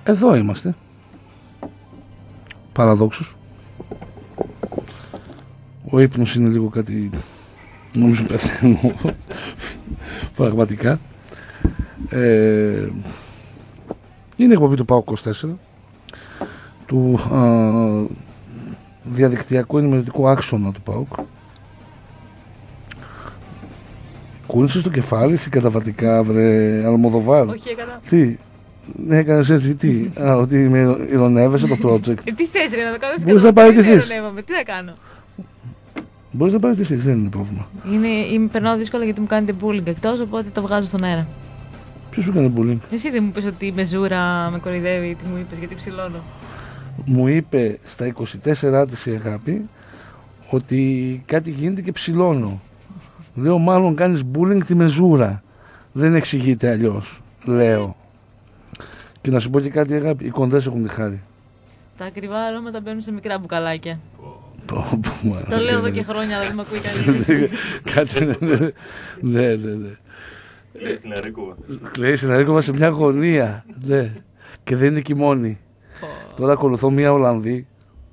Εδώ είμαστε. Παραδόξως. Ο ύπνος είναι λίγο κάτι... Νομίζω πεθαίνω. Πραγματικά. Είναι εκπομπή του ΠΑΟΚ 24, του διαδικτυακού ενημερωτικού άξονα του ΠΑΟΚ. Κούνησες το κεφάλι συγκαταβατικά, βρε Αλμοδοβάρ? Όχι, έκανα. Τι, ναι, έκανες έτσι, τι? Ότι με ειρωνεύεσαι το project? Τι θες ρε, να το κάνω σκατά? Μπορείς να παραιτηθείς. Τι να κάνω? Μπορείς να παραιτηθείς, δεν είναι πρόβλημα. Περνάω δύσκολα γιατί μου κάνετε bullying εκτός, οπότε το βγάζω στον αέρα. Ποιος σου έκανε bullying? Εσύ δεν μου είπες ότι η μεζούρα με κοροϊδεύει? Τι μου είπες, γιατί ψηλώνω? Μου είπε στα 24 της η Αγάπη ότι κάτι γίνεται και ψηλώνω. Λέω μάλλον κάνεις bullying τη μεζούρα. Δεν εξηγείται αλλιώς, λέω. Και να σου πω και κάτι, Αγάπη, οι κοντές έχουν τη χάρη. Τα ακριβά αρώματα μπαίνουν σε μικρά μπουκαλάκια. Το λέω εδώ και χρόνια, αλλά δεν με ακούει κανείς. Κάτι, ναι. Κλαίει Σιναρίκοβα σε μια γωνία. Ναι. Και δεν είναι και η μόνη. Τώρα ακολουθώ μια Ολλανδή.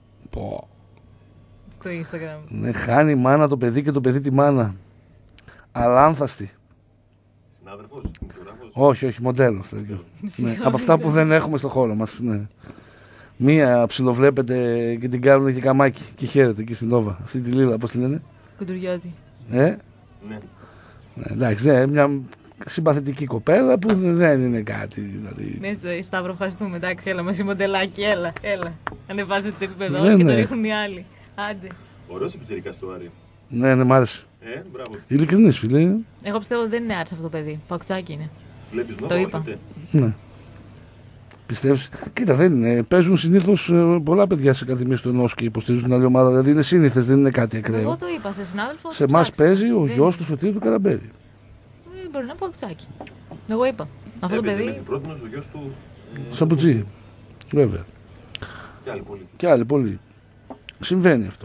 Στο Instagram. Ναι, χάνει η μάνα το παιδί και το παιδί τη μάνα. Αλάνθαστη. Συνάδελφος, δημοσιογράφος? Όχι, μοντέλο. Ναι, από αυτά που δεν έχουμε στο χώρο μας. Ναι. Μία ψιλοβλέπετε και την κάνουν και καμάκι και χαίρεται εκεί στην Νόβα. Αυτή τη Λίλα, πώς τη λένε? Κουντουριώτη. Ναι. Εντάξει, μια συμπαθητική κοπέλα που δεν είναι κάτι. Δηλαδή. Ναι, Σταύρο, ευχαριστούμε. Εντάξει, έλα μαζί μοντελάκι, έλα. Ανεβάζετε το επίπεδο Ναι, και ναι. το ρίχνουν οι άλλοι. Άντε. Ωραίος επιτσιρικάς του Άρη. Ναι, μ' άρεσε. Μπράβο. Ειλικρινής, φίλε. Εγώ πιστεύω ότι δεν είναι άρης αυτό το παιδί. Παουκτσάκι είναι. Βλέπεις Το νόημα, είπα. όχι, Ναι. Πιστεύεις? Κοίτα, δεν είναι. Παίζουν συνήθως πολλά παιδιά σε ακαδημίες του ενός και υποστηρίζουν την άλλη ομάδα. Δηλαδή είναι σύνηθες, δεν είναι κάτι ακραίο. Εγώ το είπα σε συνάδελφο. Σε εμάς παίζει ο γιος του Σωτήρου του Καραμπέλη. Μπορεί να είναι παουκτσάκι. Εγώ είπα. Αυτό το παιδί. Μέχρι πρότινος ο γιος του. Σαμπουτζή. Βέβαια. Και άλλοι πολλοί. Πολλοί. Συμβαίνει αυτό.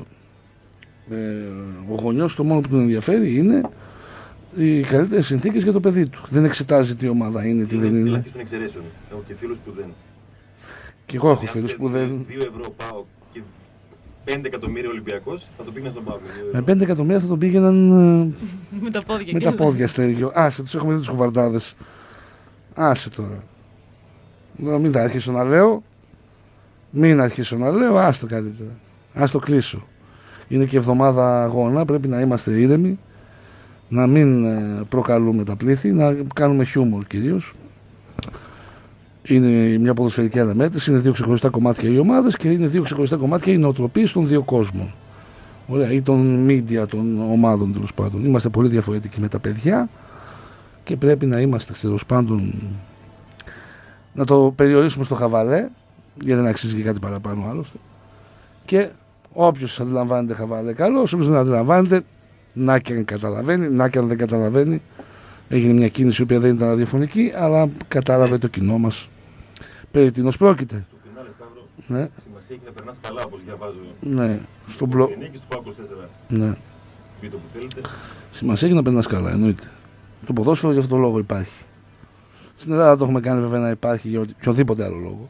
Ο γονιός το μόνο που τον ενδιαφέρει είναι οι καλύτερες συνθήκες για το παιδί του. Δεν εξετάζει τι ομάδα είναι, τι δεν είναι. Ελάχιστον εξαιρέσεων. Έχω και φίλους που δεν. Και εγώ έχω φίλους που δεν. 2 ευρώ πάω και 5 εκατομμύρια Ολυμπιακός, θα το πήγαινα στον Παύλο. Με 5 εκατομμύρια θα τον πήγαιναν Με τα πόδια. Στέργιο. Άσε, τους έχουμε δει τους κουβαρντάδες. Άσε τώρα. Μην τα αρχίσω να λέω. Ας το καλύτερα. Ας το κλείσω. Είναι και εβδομάδα αγώνα, πρέπει να είμαστε ήρεμοι. Να μην προκαλούμε τα πλήθη, να κάνουμε χιούμορ κυρίως. Είναι μια ποδοσφαιρική αναμέτρηση, είναι δύο ξεχωριστά κομμάτια οι ομάδες και είναι δύο ξεχωριστά κομμάτια οι νοοτροπίες των δύο κόσμων. Ωραία, ή των media των ομάδων τέλος πάντων. Είμαστε πολύ διαφορετικοί με τα παιδιά και πρέπει να είμαστε τέλος πάντων να το περιορίσουμε στο χαβαλέ, γιατί δεν αξίζει και κάτι παραπάνω άλλωστε. Και όποιος αντιλαμβάνεται χαβαλέ, καλός, όποιος δεν αντιλαμβάνεται, να και αν καταλαβαίνει, να και αν δεν καταλαβαίνει. Έγινε μια κίνηση η οποία δεν ήταν ραδιοφωνική, αλλά κατάλαβε το κοινό μας περί τίνος πρόκειται. Στο φινάλε, Σταύρο, Ναι. σημασία έχει να περνάς καλά, όπως διαβάζω. Ναι, στον μπλοκ. Και νίκη του ΠΑΟΚ 24. Ναι. Πείτε που θέλετε. Σημασία έχει να περνάς καλά, εννοείται. Το ποδόσφαιρο για αυτόν τον λόγο υπάρχει. Στην Ελλάδα το έχουμε κάνει βέβαια να υπάρχει για οποιοδήποτε άλλο λόγο.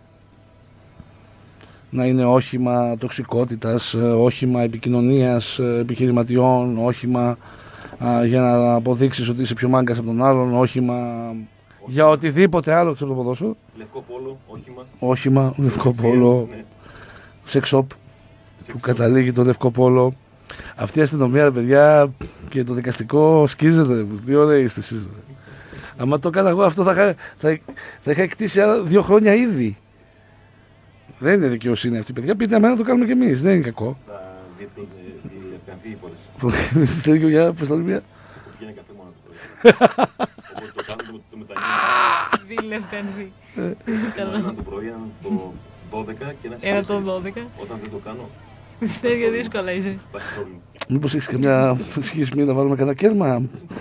Να είναι όχημα τοξικότητας, όχημα επικοινωνίας επιχειρηματιών, όχημα για να αποδείξεις ότι είσαι πιο μάγκας από τον άλλον, όχημα για οτιδήποτε άλλο ξέρω το ποδόσφαιρο. Λευκό πόλο, όχημα. Όχημα, λευκό πόλο, Ναι. σεξ shop που καταλήγει το λευκό πόλο. Αυτή η αστυνομία, παιδιά, και το δικαστικό σκίζεται. Τι ωραία είστε εσείς. Άμα το έκανα εγώ αυτό θα είχα εκτίσει άλλα 2 χρόνια ήδη. Δεν είναι δικαιοσύνη αυτή, παιδιά. Πείτε αμένα να το κάνουμε κι εμείς. Δεν είναι κακό. Θα διευκανθεί η υπόθεση. Στο ίδιο για προσταλμία. Βγαίνει καφέ μόνο το πρωί. Οπότε το κάνουμε το μετανιώνουμε. Διλευκανθεί. Ένα το πρωί, ένα το 12 και ένα στις Ένα το 4. 12. Όταν δεν το κάνω, Στην ίδια δύσκολα είσαι. υπάρχει πρόβλημα. Μήπως έχεις καμιά σχισμή να βάλουμε κανένα κέρμα.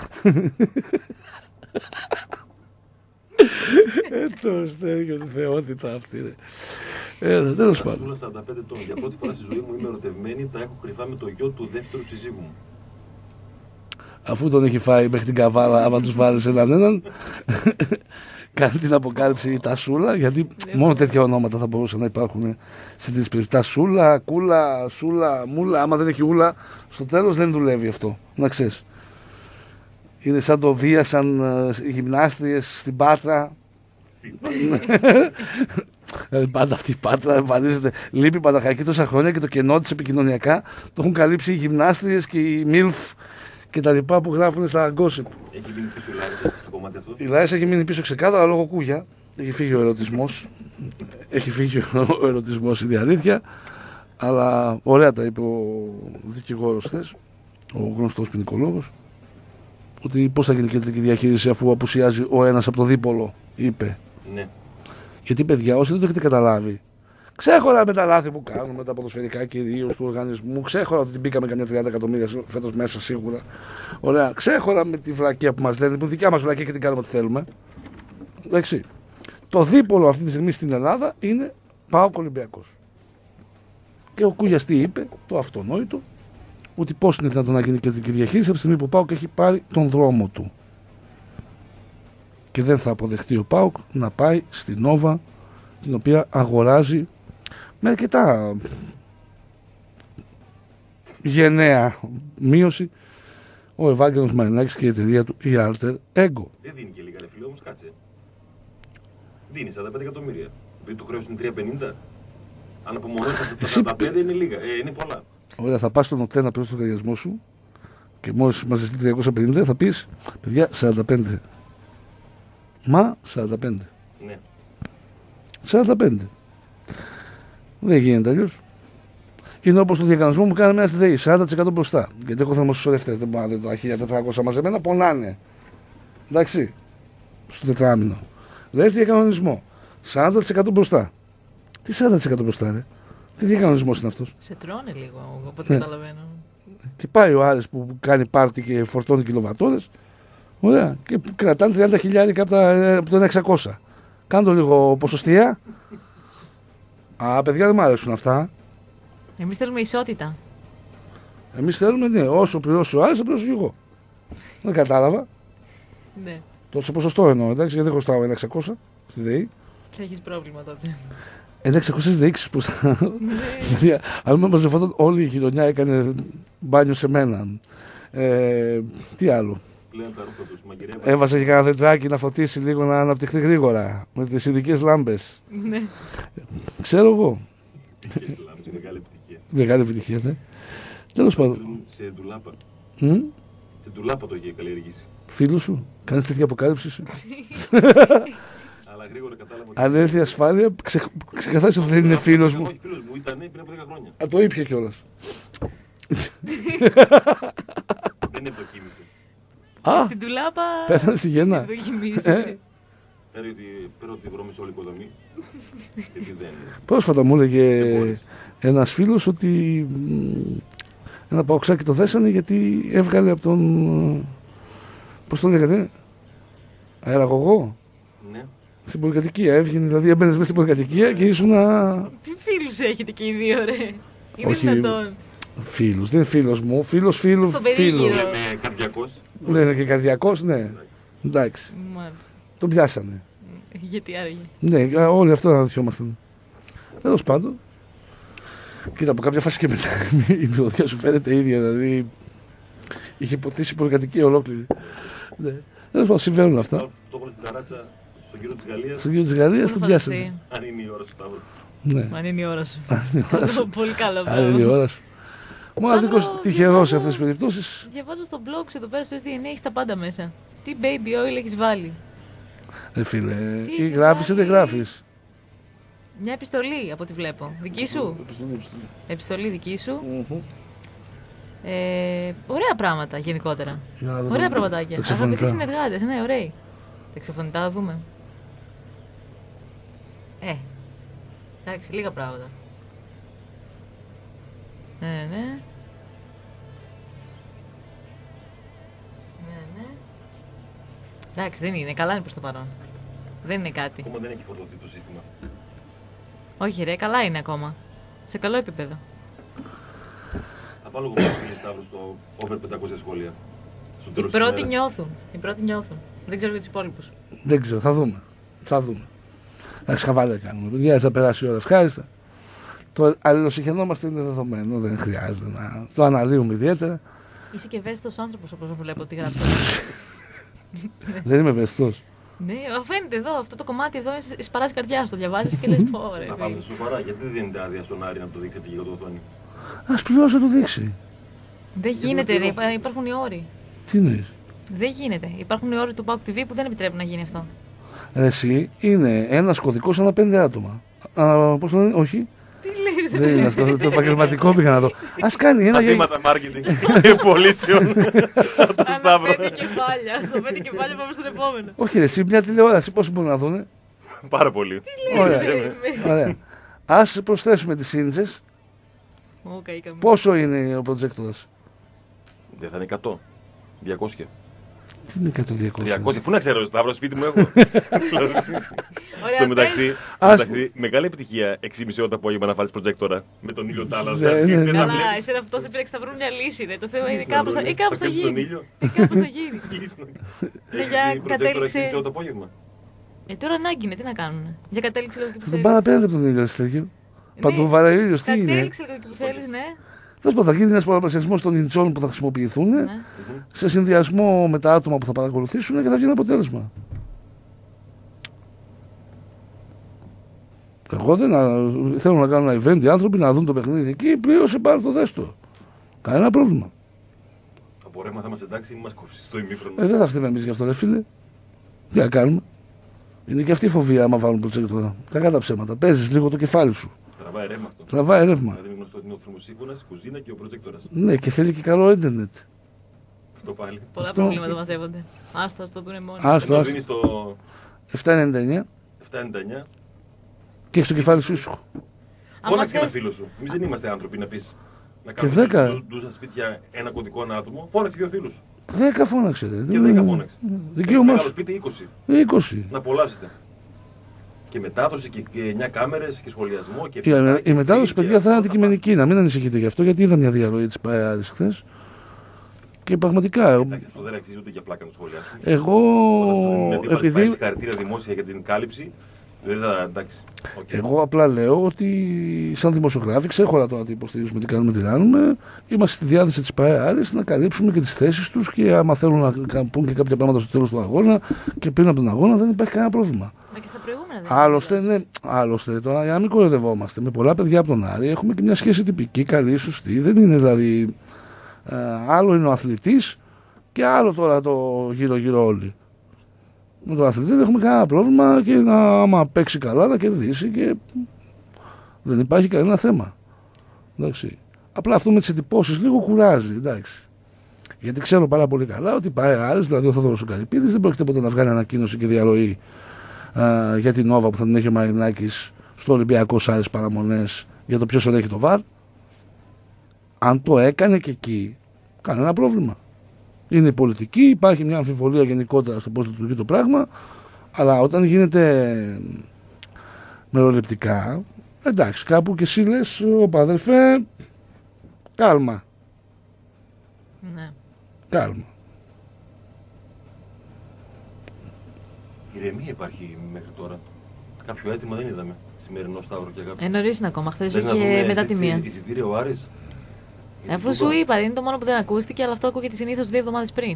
Το Στέργιο, τη θεότητα αυτή. Τέλος πάντων. Σούλα 45 ετών. Για πρώτη φορά στη ζωή μου είμαι ερωτευμένη. Τα έχω κρυφά με το γιο του δεύτερου συζύγου μου. Αφού τον έχει φάει μέχρι την καβάλα, άμα τους βάλεις έναν, κάνει την αποκάλυψη η Τασούλα, γιατί μόνο τέτοια ονόματα θα μπορούσαν να υπάρχουν σε τέτοιες περιπτώσεις. Τασούλα, Κούλα, Σούλα, Μούλα. Άμα δεν έχει Ούλα, στο τέλος δεν δουλεύει αυτό. Να ξέρεις. Είναι σαν το βίασαν γυμνάστριες στην Πάτρα. Πάντα αυτή η Πάτρα εμφανίζεται. Λείπει η Παναχαϊκή τόσα χρόνια και το κενό της επικοινωνιακά το έχουν καλύψει οι γυμνάστριες και οι MILF και τα λοιπά που γράφουν στα gossip. Έχει μείνει πίσω η Λάρισα στο κομμάτι αυτό. Η Λάρισα έχει μείνει πίσω ξεκάθαρα λόγω Κούγια. Έχει φύγει ο ερωτισμός. Έχει φύγει ο ερωτισμός, είναι η αλήθεια. Αλλά ωραία τα είπε ο δικηγόρος χθες, ο γνωστός ποινικολόγος, ότι πώς θα γίνει κεντρική διαχείριση αφού απουσιάζει ο ένας από το δίπολο, είπε. Ναι. Γιατί παιδιά, όσοι δεν το έχετε καταλάβει, ξέχωρα με τα λάθη που κάνουμε, τα ποδοσφαιρικά κυρίως του οργανισμού, ξέχωρα ότι την μπήκαμε καμιά 30 εκατομμύρια φέτος μέσα σίγουρα. Ωραία, ξέχωρα με τη βλακεία που μας λένε, που δικιά μας βλακεία και την κάνουμε ό,τι θέλουμε. Εντάξει. Το δίπολο αυτή τη στιγμή στην Ελλάδα είναι ΠΑΟΚ Ολυμπιακός. Και ο Κούγιας τι είπε, το αυτονόητο, ότι πώς είναι δυνατόν να γίνει κεντρική διαχείριση από τη στιγμή που ο ΠΑΟΚ έχει πάρει τον δρόμο του. Και δεν θα αποδεχτεί ο ΠΑΟΚ να πάει στην Νόβα, την οποία αγοράζει με αρκετά γενναία μείωση ο Ευάγγελος Μαρινάκης και η εταιρεία του, η Alter Ego. Δεν δίνει και λίγα ρε φίλε όμως, κάτσε. Δίνει 45 εκατομμύρια. Επειδή το χρέος είναι 350. Αν απομονώσεις τα 45 είναι λίγα, είναι πολλά. Ωραία, θα πας στον ΟΤΕ να πληρώσεις το λογαριασμό σου και μόλις μαζευτεί 350 θα πεις, παιδιά, 45. Μα 45. Ναι. 45. Δεν γίνεται αλλιώς. Είναι όπως το διακανονισμό μου κάναμε ένα στη ΔΕΗ, 40% μπροστά. Γιατί έχω θερμοσυσσωρευτές, δεν μπορώ να δω τα 1400 μαζεμένα, πονάνε. Εντάξει, στο τετράμινο. Λες διακανονισμό, 40% μπροστά. Τι 40% μπροστά, ρε. Τι διακανονισμός είναι αυτός. Σε τρώνε λίγο, από ό,τι καταλαβαίνω. Και πάει ο Άρης που κάνει πάρτι και φορτώνει κιλοβατόρες. Ωραία. Και κρατάνε 30 χιλιάρικα από το 600. Κάνε το λίγο ποσοστία. Α, παιδιά, δεν μου αρέσουν αυτά. Εμείς θέλουμε ισότητα. Εμείς θέλουμε, ναι, όσο πληρώσει ο Άρης, θα πληρώσω και εγώ. Δεν κατάλαβα. Ναι. Το σε ποσοστό εννοώ, εντάξει, γιατί δεν χρωστάω 1.600 στη ΔΕΗ. Θα έχεις πρόβλημα τότε. 1.600 στη ΔΕΗ μπροστά. Δηλαδή, αν με μαζευόταν όλη η γειτονιά έκανε μπάνιο σε μένα. Τι άλλο. Πλέον τα ρούχα τους μαγειρεύουν. Έβαζα και κανένα δεντράκι να φωτίσει λίγο, να αναπτυχθεί γρήγορα. Με τις ειδικές λάμπες. Ναι. Ξέρω εγώ. Μεγάλη επιτυχία. Μεγάλη επιτυχία, ναι. Τέλος πάντων. Σε ντουλάπα. Μ? Σε ντουλάπα το είχε καλλιεργήσει. Φίλου σου, κάνεις τέτοια αποκάλυψη σου. Αλλά γρήγορα κατάλαβα. Αν έρθει η ασφάλεια, ξεκαθάρισε ότι δεν είναι φίλος μου. Όχι, φίλος μου ήταν πριν από 10 χρόνια. Α, το ήπια κιόλας. Δεν ευδοκίμησε. Α, Στην τουλάπα. πέθανε στη γέννα. Δοκιμήσε. Πέρα ότι βρώμησε όλη η οικοδομή. Γιατί δεν. Πρόσφατα μου έλεγε Δεν μπορείς. ένας φίλος ότι ένα παοξάκι το δέσανε γιατί έβγαλε από τον. Πώς το λέγατε, αεραγωγό. Ναι. Στην πολυκατοικία. Έβγαινε, δηλαδή έμπαινες μέσα στην πολυκατοικία και ήσουν. Τι φίλους έχετε και οι δύο, ρε. Είναι Όχι. δυνατόν. Φίλους, δεν είναι φίλος μου. Φίλος φίλου. Στο Φίλος. περίγυρο. Με καρδιακός. Ναι, είναι και καρδιακός, ναι. Εντάξει. Μάλιστα. Τον πιάσανε. Γιατί άραγε. Ναι, όλοι αυτό να δεχόμασταν. Τέλος πάντων. Κοίτα, από κάποια φάση και μετά η μυρωδιά σου φαίνεται ίδια. Δηλαδή είχε ποτίσει πολυκατοικία ολόκληρη. Ναι. Τέλος πάντων, συμβαίνουν αυτά. Το έβαλε στην ταράτσα στον κύριο της Γαλλίας. Στον κύριο της Γαλλίας τον πιάσανε. Αν είναι η ώρα σου, Σταύρο. Ναι. Αν είναι η ώρα σου. Καλό, πολύ καλό Αν είναι η πράγμα. ώρα σου. Μοναδικός Σταύρο, τυχερός σε διαβάζω- αυτές τις περιπτώσεις. Διαβάζω στο blog σου εδώ πέρα στο SDNA έχεις τα πάντα μέσα. Τι baby oil έχεις βάλει. Φίλε, Τι ή γράφεις ή δεν βάλει. γράφεις. Μια επιστολή από ό,τι βλέπω. Δική σου. Επιστολή δική σου. Ωραία πράγματα γενικότερα. Για να δούμε Ωραία τα πραγματάκια. ξεφωνητά. Αγαπητοί συνεργάτες, ναι, ωραίοι. Τα ξεφωνητά θα δούμε. Εντάξει, λίγα πράγματα. Ναι. Ναι. Εντάξει, δεν είναι. Καλά είναι προς το παρόν. Δεν είναι κάτι. Ακόμα δεν έχει φορτωθεί το σύστημα. Όχι ρε, καλά είναι ακόμα. Σε καλό επίπεδο. Θα πάω λίγο πολύ Σταύρο στο over 500 σχόλια. Στο Οι τέλος της πρώτοι ημέρας. νιώθουν. Οι πρώτοι νιώθουν. Δεν ξέρω για τους υπόλοιπους. Δεν ξέρω, θα δούμε. Θα δούμε. Εντάξει, χαβάλε κάνουμε. Παιδιά, θα περάσει η ώρα ευχάριστα. Το αλληλοσυχαινόμαστε είναι δεδομένο, δεν χρειάζεται να το αναλύουμε ιδιαίτερα. Είσαι και ευαίσθητος άνθρωπος όπως βλέπω ότι γράψω. Δεν είμαι ευαίσθητος. Ναι, φαίνεται εδώ, αυτό το κομμάτι εδώ σπαράζει καρδιά σου, το διαβάζεις και λες πόρε. Να πάμε σοβαρά, γιατί δεν δίνετε άδεια στον Άρη να το δείξετε και για το οθόνη. Ας πληρώσει να το δείξει. Δεν γίνεται, ρε, υπάρχουν οι όροι. Τι εννοείς? Δεν γίνεται. Υπάρχουν οι όροι του PAOK TV που δεν επιτρέπουν να γίνει αυτό. Ρε εσύ, είναι ένας κωδικός ανά 5 άτομα. Πώς το λένε, όχι. Τι λες, Δεν είναι αυτό, το επαγγελματικό πήγα να δω. Ας κάνει ένα. Μαθήματα marketing πωλήσεων. Το Σταύρο. 5 κεφάλια. Στο 5 κεφάλια πάμε στον επόμενο. Όχι, ρε εσύ, μια τηλεόραση πόσο μπορούν να δούνε. Πάρα πολύ. Ωραία. Ας προσθέσουμε τις ίντσες. Πόσο είναι ο προτζέκτορας? Δεν θα είναι 100. 200. Τι είναι 100-200? 300. Πού να ξέρω, Σταύρο, σπίτι μου έχω. Στο μεταξύ, μεγάλη επιτυχία 6,5 ώρα το απόγευμα να βάλεις προτζέκτορα με τον ήλιο τάλα. Καλά, εσένα αυτό σε πήραξε, θα βρουν μια λύση. Το θέμα είναι κάπως θα γίνει. Κάπως θα γίνει. Έχει προτζέκτορα 6,5 ώρα το απόγευμα. Τώρα ανάγκη είναι, τι να κάνουν. Για κατέληξη λίγο και που θέλεις. Θα τον πάνε απέναντι από τον ήλιο, Στέργιο. Παντοβαραήλιος, τι είναι? Κατέληξη λίγο και που θέλεις, ναι. Θα γίνει ένας πολλαπλασιασμός των ιντσών που θα χρησιμοποιηθούν σε συνδυασμό με τα άτομα που θα παρακολουθήσουν και θα βγει ένα αποτέλεσμα. Εγώ δεν θέλω να κάνω ένα event οι άνθρωποι να δουν το παιχνίδι εκεί, πλήρωσε πάρε το δέστο. Κανένα πρόβλημα. Από ρεύμα θα μας εντάξει ή μας κόψεις στο ημίχρονο? Δεν θα φταίμε εμείς γι' αυτό, ρε φίλε. Τι να κάνουμε. Είναι και αυτή η φοβία άμα βάλουν προτζέκτορα. Κακά τα ψέματα. Παίζεις λίγο το κεφάλι σου. Τραβάει ρεύμα αυτό. Τραβάει ρεύμα. Δηλαδή είναι γνωστό ότι είναι ο θερμοσύφωνας, η κουζίνα και ο προτζέκτορας. Ναι, και θέλει και καλό ίντερνετ. Αυτό πάλι. Πολλά προβλήματα μαζεύονται. Άστο, το δούνε μόνοι. Άστο. Δίνεις το 7,99 7,99 και έχει το κεφάλι σου. Φώναξε ένα φίλο σου. Εμείς δεν είμαστε άνθρωποι να πεις. Να Και κάνουμε ντουζα σπίτια ένα κωδικό ένα άτομο. Φώναξε δύο φίλους. 10 φώναξε. Και 10 φώναξε. Δικαίωμα. Μεγάλο σπίτι 20. Να απολαύσετε. Και μετάδοση και 9 κάμερες και σχολιασμό. Και η μετάδοση, παιδιά, θα είναι αντικειμενική. Να μην ανησυχείτε γι' αυτό, γιατί είδα μια διαρροή της ΠΑΕΑΡης χθες. Και πραγματικά. Εντάξει, αυτό δεν αξίζει ούτε για πλάκα να το σχολιάσουμε. Εγώ. Επειδή. Συγχαρητήρια δημόσια για την κάλυψη. Εντάξει. Εγώ απλά λέω ότι σαν δημοσιογράφοι, ξέχωρα τώρα τι υποστηρίζουμε, τι κάνουμε, τι κάνουμε, είμαστε στη διάθεση της ΠΑΕΑΡης να καλύψουμε και τις θέσεις τους και άμα θέλουν να πούν και κάποια πράγματα στο τέλος του αγώνα και πριν από τον αγώνα δεν υπάρχει κανένα πρόβλημα. Μα και στα προηγούμενα δεν Άλλωστε, ναι, άλλωστε, τώρα για να μην κοροϊδευόμαστε, με πολλά παιδιά από τον Άρη έχουμε και μια σχέση τυπική, καλή, σωστή. Δεν είναι δηλαδή. Άλλο είναι ο αθλητής και άλλο τώρα το γύρω-γύρω όλοι. Με τον αθλητή δεν έχουμε κανένα πρόβλημα και άμα παίξει καλά να κερδίσει και δεν υπάρχει κανένα θέμα. Εντάξει. Απλά αυτό με τις εντυπώσεις λίγο κουράζει. Εντάξει. Γιατί ξέρω πάρα πολύ καλά ότι πάει Άρης, δηλαδή ο Θόδωρος ο Καρυπίδης δεν πρόκειται ποτέ να βγάλει ανακοίνωση και διαρροή για την Νόβα που θα την έχει ο Μαρινάκης στο Ολυμπιακό Άρης Παραμονές για το ποιος ελέγχει το ΒΑΡ. Αν το έκανε και εκεί, κανένα πρόβλημα. Είναι πολιτική, υπάρχει μια αμφιβολία γενικότερα στο πώς λειτουργεί το πράγμα, αλλά όταν γίνεται μεροληπτικά, εντάξει, κάπου και εσύ λες, όπα αδερφέ, κάλμα. Ναι. Κάλμα. Ηρεμία υπάρχει μέχρι τώρα. Κάποιο αίτημα δεν είδαμε. Σημερινό Σταύρο και Αγάπη. Νωρίς είναι ακόμα, χθες είχε μετά τη μία. Εισιτήριο ο Άρης. Αφού σου είπα, είναι το μόνο που δεν ακούστηκε, αλλά αυτό ακούγεται συνήθως 2 εβδομάδες πριν.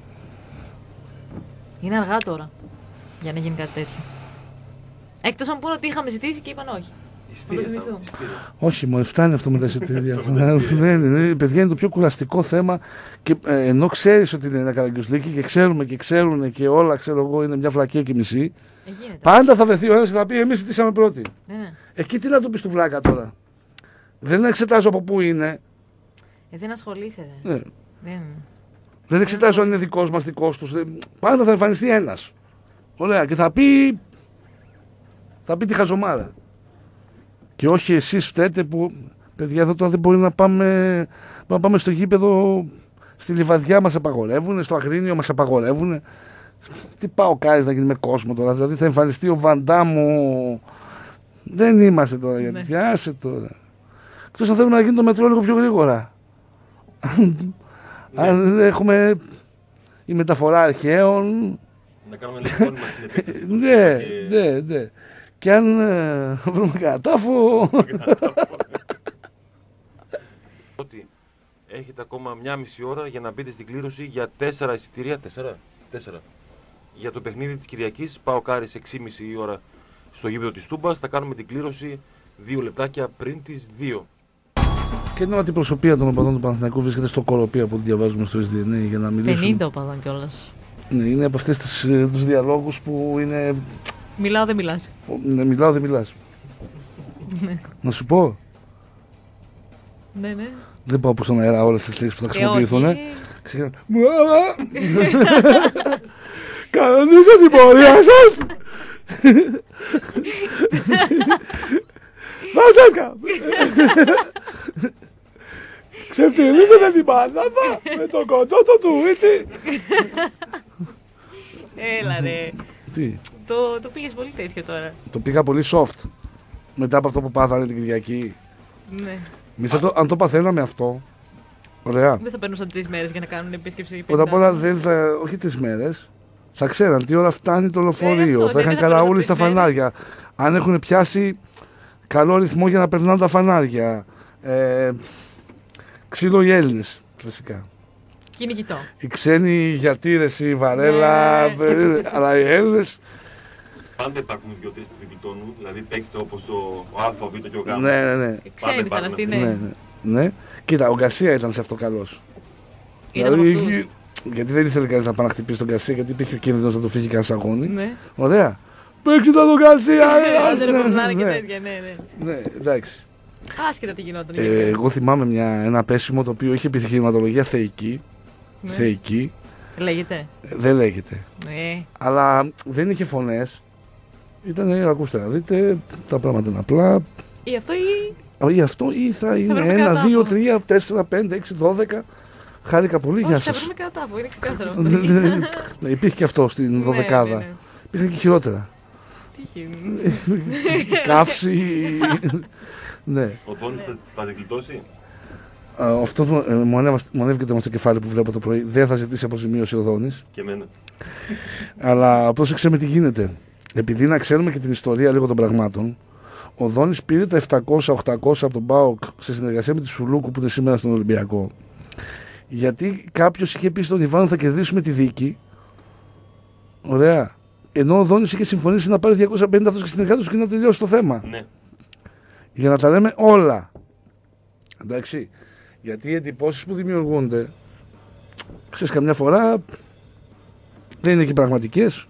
Είναι αργά τώρα για να γίνει κάτι τέτοιο. Εκτός αν πούνε ότι είχαμε ζητήσει και είπαν όχι. Όχι, μου φτάνει αυτό με τα εισιτήρια. Παιδιά, είναι το πιο κουραστικό θέμα. Και ενώ ξέρεις ότι είναι ένα καραγκιουζλίκι και ξέρουμε και ξέρουν και όλα, ξέρω εγώ, είναι μια φλακία και μισή. Πάντα θα βρεθεί ο ένας και θα πει: εμείς ζητήσαμε πρώτοι. Εκεί τι να του πει του βλάκα τώρα. Δεν εξετάζω από πού είναι. Δεν ασχολείσαι. Δεν εξετάζω αν είναι δικός μας, δικός τους. Πάντα θα εμφανιστεί ένας. Ωραία. Και θα πει τη χαζομάρα. Και όχι εσείς φταίτε που, παιδιά, εδώ τώρα δεν μπορεί να πάμε στο γήπεδο, στη Λιβαδιά μας απαγορεύουν, στο Αγρίνιο μας απαγορεύουν. Τι πάω κάρις να γίνει με κόσμο τώρα, δηλαδή θα εμφανιστεί ο Βαντάμου. Δεν είμαστε τώρα γιατί πιάσε τώρα. Εκτός αν θέλουμε να γίνει το μετρό λίγο πιο γρήγορα. Αν έχουμε η μεταφορά αρχαίων, Να κάνουμε λίγο μόνοι μας την επέκταση. Ναι. Και αν βρούμε κανένα τάφο. Ότι έχετε ακόμα 1,5 ώρα για να μπείτε στην κλήρωση για 4 εισιτήρια. 4. Για το παιχνίδι της Κυριακής. ΠΑΟΚ Άρης 6,5 η ώρα στο γήπεδο της Τούμπας. Θα κάνουμε την κλήρωση 2 λεπτάκια πριν τις 2. Και ενώ την προσωπία των οπαδών του Παναθηναϊκού βρίσκεται στο Κοροπία που διαβάζουμε στο SDN για να μιλήσουμε. 50 οπαδών κιόλας. Ναι, είναι από αυτές τους διαλόγους που είναι. Μιλάω, δεν μιλάς. Ναι, μιλάω, δεν μιλάς. Να σου πω. Ναι. Δεν πάω στον αέρα όλες τις λέξεις που θα χρησιμοποιηθούν. Ξεκινάμε. Κανονίστε την πορεία σας. Φασέσκα. Ξεφτυλίζετε την μπανάνα με τον κοντότο του Ίτη. Έλα ρε. Τι. Το πήγες πολύ τέτοιο τώρα. Το πήγα πολύ soft. Μετά από αυτό που πάθανε την Κυριακή. Ναι. Αν το παθαίναμε αυτό. Ωραία. Δεν θα περνούσαν 3 μέρες για να κάνουν επίσκεψη. Πρώτα απ' όλα δεν θα. Όχι 3 μέρες. Θα ξέραν τι ώρα φτάνει το λεωφορείο. Αυτό, θα είχαν καραούλι στα φανάρια. Αν έχουν πιάσει καλό ρυθμό για να περνάνε τα φανάρια. Ξύλο οι Έλληνες. Κλασικά. Κυνηγητό. Οι ξένοι γιατήρες, η Βαρέλα. Αλλά οι Έλληνες. Πάντα υπάρχουν 2-3 που την γλιτώνουν. Δηλαδή παίξτε όπως ο Α, ο Β και ο Γ. Ναι. Ξένοι ήταν αυτοί, ναι. Ναι. Κοίτα, ο Γκαρσία ήταν σε αυτό καλός. Δηλαδή, γιατί δεν ήθελε κανείς να πάει να χτυπήσει τον Γκαρσία, γιατί υπήρχε ο κίνδυνος να του φύγει κανένας αγώνι. Ναι. Ωραία. Παίξτε τον Γκαρσία! Ναι, εντάξει. Άσχετα τι γινόταν. Εγώ θυμάμαι ένα πέσιμο το οποίο είχε επιχειρηματολογία θεϊκή. Θεϊκή. Λέγεται. Δεν λέγεται. Ναι. Αλλά δεν είχε φωνές. Ήταν, ακούστε να δείτε, τα πράγματα είναι απλά. Ή αυτό ή θα είναι 1, 2, 3, 4, 5, 6, 12. Χάρηκα πολύ, γεια σας. Θα βρούμε κατά τάφο, είναι ξεκάθαρο. Ναι, υπήρχε και αυτό στην 12η. Υπήρχε και χειρότερα. Τι είχε. Καύση. Ναι. Ο Τόνις θα την γλιτώσει. Αυτό μου ανέβηκε το στο κεφάλι που βλέπω το πρωί. Δεν θα ζητήσει αποζημίωση ο Δόνης. Και εμένα. Αλλά πρόσεξε με τι γίνεται. Επειδή να ξέρουμε και την ιστορία λίγο των πραγμάτων, ο Δόνης πήρε τα 700-800 από τον ΠΑΟΚ σε συνεργασία με τη Σουλούκου που είναι σήμερα στον Ολυμπιακό. Γιατί κάποιος είχε πει στον Ιβάνο θα κερδίσουμε τη δίκη. Ωραία. Ενώ ο Δόνης είχε συμφωνήσει να πάρει 250 αυτός και συνεργάτες και να τελειώσει το θέμα. Ναι. Για να τα λέμε όλα. Εντάξει. Γιατί οι εντυπώσεις που δημιουργούνται, ξέρεις, καμιά φορά δεν είναι και πραγματικές.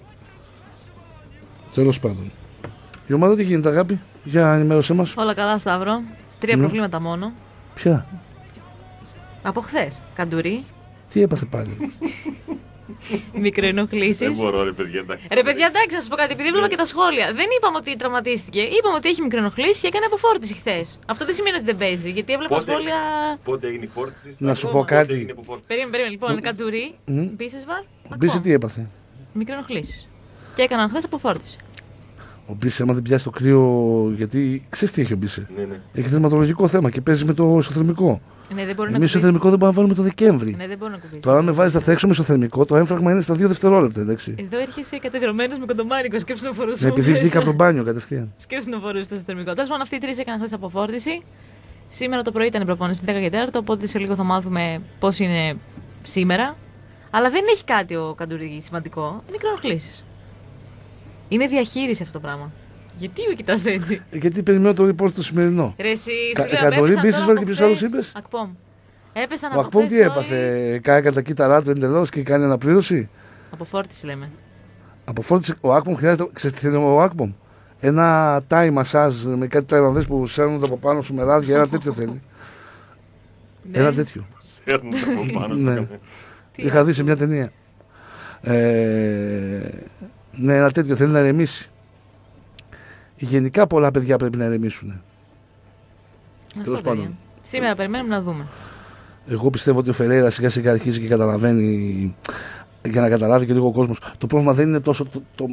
Τέλος πάντων. Η ομάδα τι γίνεται, αγάπη, για ενημέρωσέ μας. Όλα καλά, Σταύρο. 3 προβλήματα μόνο. Ποια? Από χθες. Καντουρί. Τι έπαθε πάλι? Μικροενοχλήσεις. Δεν μπορώ, ρε παιδιά, εντάξει. Ρε παιδιά, εντάξει, να σας πω κάτι, επειδή βλέπω και τα σχόλια. Δεν είπαμε ότι τραυματίστηκε. Είπαμε ότι έχει μικροενοχλήσεις και έκανε αποφόρτιση χθες. Αυτό δεν σημαίνει ότι δεν παίζει, γιατί έβλεπα σχόλια. Πότε έγινε η φόρτιση? Να σου πω κάτι. Περίμενε, λοιπόν, Καντουρί. Μπίσεσβαρ. Ο Μπίσε τι έπαθε? Μικροενοχλήσεις. Και έκαναν χθες αποφόρτιση. Ο Μπίσε, άμα δεν πιάσει το κρύο, γιατί ξέρεις τι έχει ο Μπίσε. Ναι. Έχει θεματολογικό θέμα και παίζει με το ισοθερμικό. Ναι, δεν μπορεί. Εμείς στο θερμικό δεν μπορούμε να βάλουμε το Δεκέμβρη. Ναι, δεν μπορεί να κουμπίσει. Τώρα, αν με βάζει θα τρέξουμε στο θερμικό, το έμφραγμα είναι στα 2 δευτερόλεπτα. Εντάξει. Εδώ έρχεσαι κατεδρωμένο με κοντομάρικο, σκέψου να φορούσε. Ναι, επειδή βγήκα από το μπάνιο κατευθείαν. Σκέψου να φορούσε στο θερμικό. Τέλο πάντων, αυτοί οι 3 έκαναν χθες αποφόρτιση. Σήμερα το πρωί ήταν η προπόνηση 10 και 4, οπότε σε λίγο θα μάθουμε πώς είναι σήμερα. Αλλά δεν έχει κάτι ο Καντουρί σημαντικό. Μικροενοχλήσεις. Είναι διαχείριση αυτό το πράγμα. Γιατί με κοιτάς έτσι? Γιατί περιμένω το report το σημερινό. Ρε εσύ, Καντουρί, Μπίσεσβαρ και ποιος άλλος είπες? Ακπόμ. Έπεσαν ο Ακπόμ τι έπαθε? Κάέκανε τα κύτταρά του εντελώς και κάνει αναπλήρωση. Αποφόρτιση λέμε. Αποφόρτιση. Ο Ακπόμ χρειάζεται. Ξέρεις τι θέλει ο Ακπόμ? Ένα Thai massage με κάτι Ταϊλανδές που σέρνονται από πάνω σου με ράδια. Ένα τέτοιο θέλει. Ένα τέτοιο. Σέρνονται από πάνω σου. Ναι. Είχα δει σε μια ταινία. Ναι, ένα τέτοιο θέλει να ηρεμήσει. Γενικά πολλά παιδιά πρέπει να ηρεμήσουν. Τέλος πάντων. Σήμερα περιμένουμε να δούμε. Εγώ πιστεύω ότι ο Φερέιρα σιγά σιγά αρχίζει και καταλαβαίνει, για να καταλάβει και λίγο ο κόσμος. Το πρόβλημα δεν είναι τόσο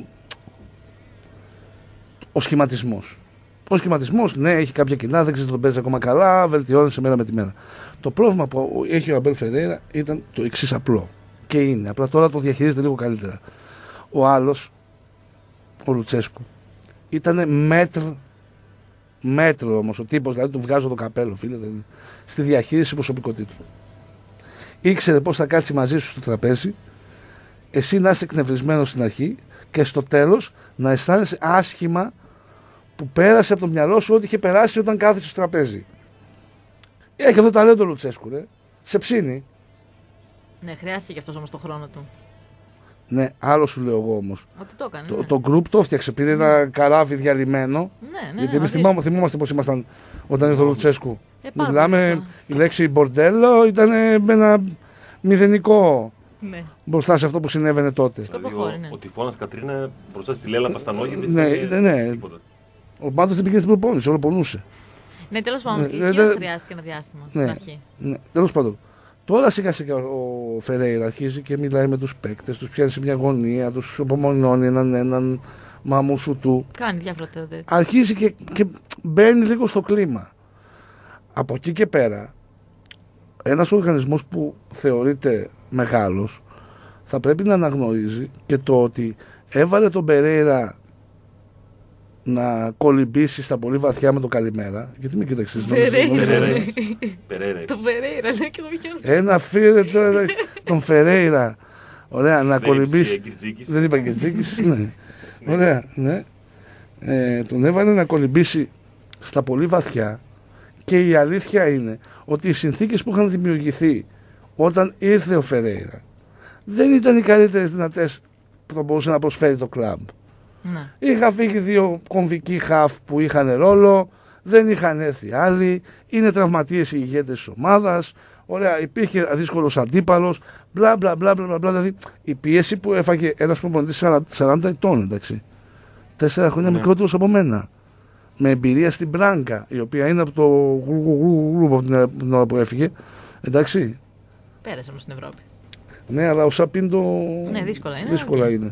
ο σχηματισμός. Ο σχηματισμός, ναι, έχει κάποια κοινά, δεν ξέρει τον παίζει ακόμα καλά, βελτιώνεται μέρα με τη μέρα. Το πρόβλημα που έχει ο Αμπέλ Φερέιρα ήταν το εξής απλό. Και είναι. Απλά τώρα το διαχειρίζεται λίγο καλύτερα. Ο άλλος, ο Λουτσέσκου, ήταν μέτρο όμως ο τύπος, δηλαδή του βγάζω το καπέλο, φίλε, δηλαδή, στη διαχείριση προσωπικότητου. Ήξερε πώς θα κάτσει μαζί σου στο τραπέζι, εσύ να είσαι εκνευρισμένος στην αρχή και στο τέλος να αισθάνεσαι άσχημα που πέρασε από το μυαλό σου ό,τι είχε περάσει όταν κάθεσαι στο τραπέζι. Έχει αυτό το ταλέντο ο Λουτσέσκου, ρε. Σε ψήνει. Ναι, χρειάστηκε και αυτός όμως το χρόνο του. Ναι, άλλο σου λέω εγώ όμως. Ότι το έκανε. Το group το έφτιαξε, πήρε ένα καράβι διαλυμένο. Ναι, Γιατί εμείς θυμόμαστε πώς ήμασταν όταν ήρθε ο Λουτσέσκου. πάρα Μιλάμε, πολύ η λέξη μπορντέλο ήταν με ένα μηδενικό Ναι. μπροστά σε αυτό που συνέβαινε τότε. Σκοποχώρη, ναι. Ο τυφώνας Κατρίνα μπροστά στη Λέλα Παστανόγεβιτς. Ναι. Ο πάντως δεν πήγε στην προπόνηση, όλο πονούσε. Ναι, τέλος πάντων, Ναι, και ναι, εκείνος ναι. χρειάστηκε ένα διάστημα Ναι. στην αρχή. Ναι, τέλος πάντων. Τώρα σιγά σιγά ο Φερέιρα αρχίζει και μιλάει με τους παίκτες, τους πιάνει σε μια γωνία, τους απομονώνει έναν μαμούσου του. Κάνει διάφορα τέτοια. Αρχίζει και μπαίνει λίγο στο κλίμα. Από εκεί και πέρα, ένας οργανισμός που θεωρείται μεγάλος θα πρέπει να αναγνωρίζει και το ότι έβαλε τον Περέιρα να κολυμπήσει στα πολύ βαθιά με το καλημέρα. Γιατί με κοίταξες? Περέιρα. Το Περέιρα, λέω και εγώ ποιον. Ένα φίλε τώρα, τον Φερέιρα. Ωραία, να κολυμπήσει. Δεν είπα και Τζίκης, ναι. Ωραία, ναι. Τον έβαλε να κολυμπήσει στα πολύ βαθιά και η αλήθεια είναι ότι οι συνθήκες που είχαν δημιουργηθεί όταν ήρθε ο Φερέιρα δεν ήταν οι καλύτερες δυνατές που θα μπορούσε να προσφέρει το κλαμπ. Ναι. Είχαν φύγει δύο κομβικοί χαφ που είχαν ρόλο, δεν είχαν έρθει άλλοι, είναι τραυματίες οι ηγέτες της ομάδας, ωραία, υπήρχε δύσκολος αντίπαλος, μπλα μπλα μπλα μπλα μπλα, δηλαδή η πίεση που έφαγε ένας προπονητής 40 ετών, εντάξει, 4 χρόνια μικρότερος από μένα, με εμπειρία στην Μπράγκα, η οποία είναι από το γλου από την ώρα που έφυγε, εντάξει. Πέρασε όμως στην Ευρώπη. Ναι, αλλά ο Σαπίντο Ναι, δύσκολα δύσκολα είναι.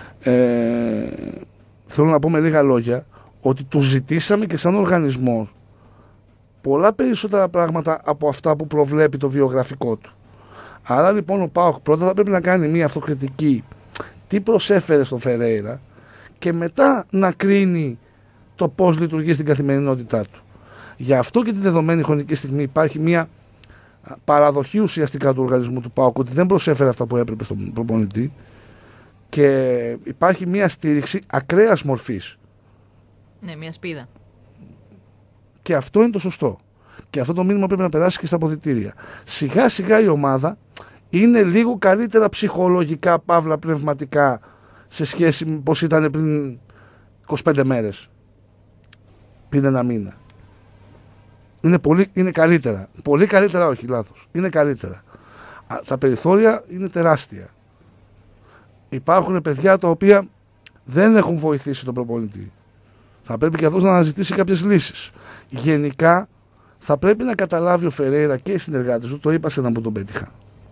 Θέλω να πω με λίγα λόγια ότι του ζητήσαμε και σαν οργανισμός πολλά περισσότερα πράγματα από αυτά που προβλέπει το βιογραφικό του. Άρα λοιπόν ο ΠΑΟΚ πρώτα θα πρέπει να κάνει μια αυτοκριτική τι προσέφερε στον Φερέιρα και μετά να κρίνει το πώς λειτουργεί στην καθημερινότητά του. Γι' αυτό και τη δεδομένη χρονική στιγμή υπάρχει μια παραδοχή ουσιαστικά του οργανισμού του ΠΑΟΚ ότι δεν προσέφερε αυτά που έπρεπε στον προπονητή και υπάρχει μια στήριξη ακραίας μορφής. Ναι, μια σπίδα. Και αυτό είναι το σωστό. Και αυτό το μήνυμα πρέπει να περάσει και στα αποδυτήρια. Σιγά σιγά η ομάδα είναι λίγο καλύτερα ψυχολογικά, παύλα πνευματικά σε σχέση με πώς ήταν πριν 25 μέρες. Πριν ένα μήνα. Είναι καλύτερα. Πολύ καλύτερα, όχι, λάθος. Είναι καλύτερα. Τα περιθώρια είναι τεράστια. Υπάρχουν παιδιά τα οποία δεν έχουν βοηθήσει τον προπονητή. Θα πρέπει και αυτός να αναζητήσει κάποιες λύσεις. Γενικά θα πρέπει να καταλάβει ο Φερέιρα και οι συνεργάτες του, το είπα σε έναν που τον πέτυχα,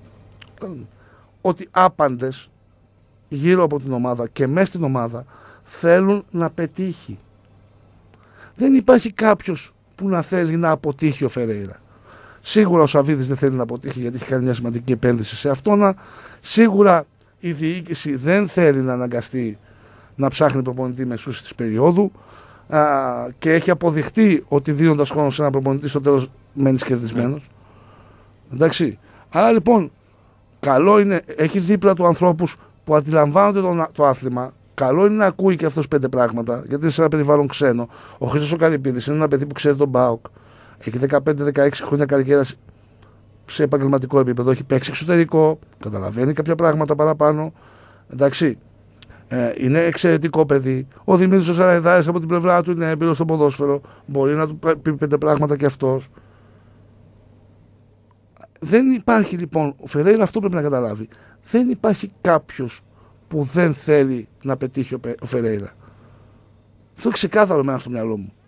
ότι άπαντες γύρω από την ομάδα και μέσα στην ομάδα θέλουν να πετύχει. Δεν υπάρχει κάποιος που να θέλει να αποτύχει ο Φερέιρα. Σίγουρα ο Σαββίδης δεν θέλει να αποτύχει γιατί έχει κάνει μια σημαντική επένδυση σε αυτόν. Σίγουρα η διοίκηση δεν θέλει να αναγκαστεί να ψάχνει προπονητή μεσούση της περίοδου και έχει αποδειχτεί ότι δίνοντας χρόνο σε έναν προπονητή στο τέλος μένεις κερδισμένος. Εντάξει. Άρα λοιπόν καλό είναι, έχει δίπλα του ανθρώπους που αντιλαμβάνονται το άθλημα. Καλό είναι να ακούει και αυτός 5 πράγματα, γιατί είναι σε ένα περιβάλλον ξένο. Ο Χρήστος ο Καρυπίδης είναι ένα παιδί που ξέρει τον ΠΑΟΚ. Έχει 15-16 χρόνια καριέρας σε επαγγελματικό επίπεδο. Έχει παίξει εξωτερικό, καταλαβαίνει κάποια πράγματα παραπάνω. Εντάξει. Είναι εξαιρετικό παιδί. Ο Δημήτρης ο Σαραϊδάρης από την πλευρά του είναι έμπειρος στο ποδόσφαιρο. Μπορεί να του πει 5 πράγματα κι αυτός. Δεν υπάρχει λοιπόν, ο Φερέιρα αυτό πρέπει να καταλάβει. Δεν υπάρχει κάποιος που δεν θέλει να πετύχει ο Φερέιρα. Αυτό είναι ξεκάθαρο εμένα στο μυαλό μου.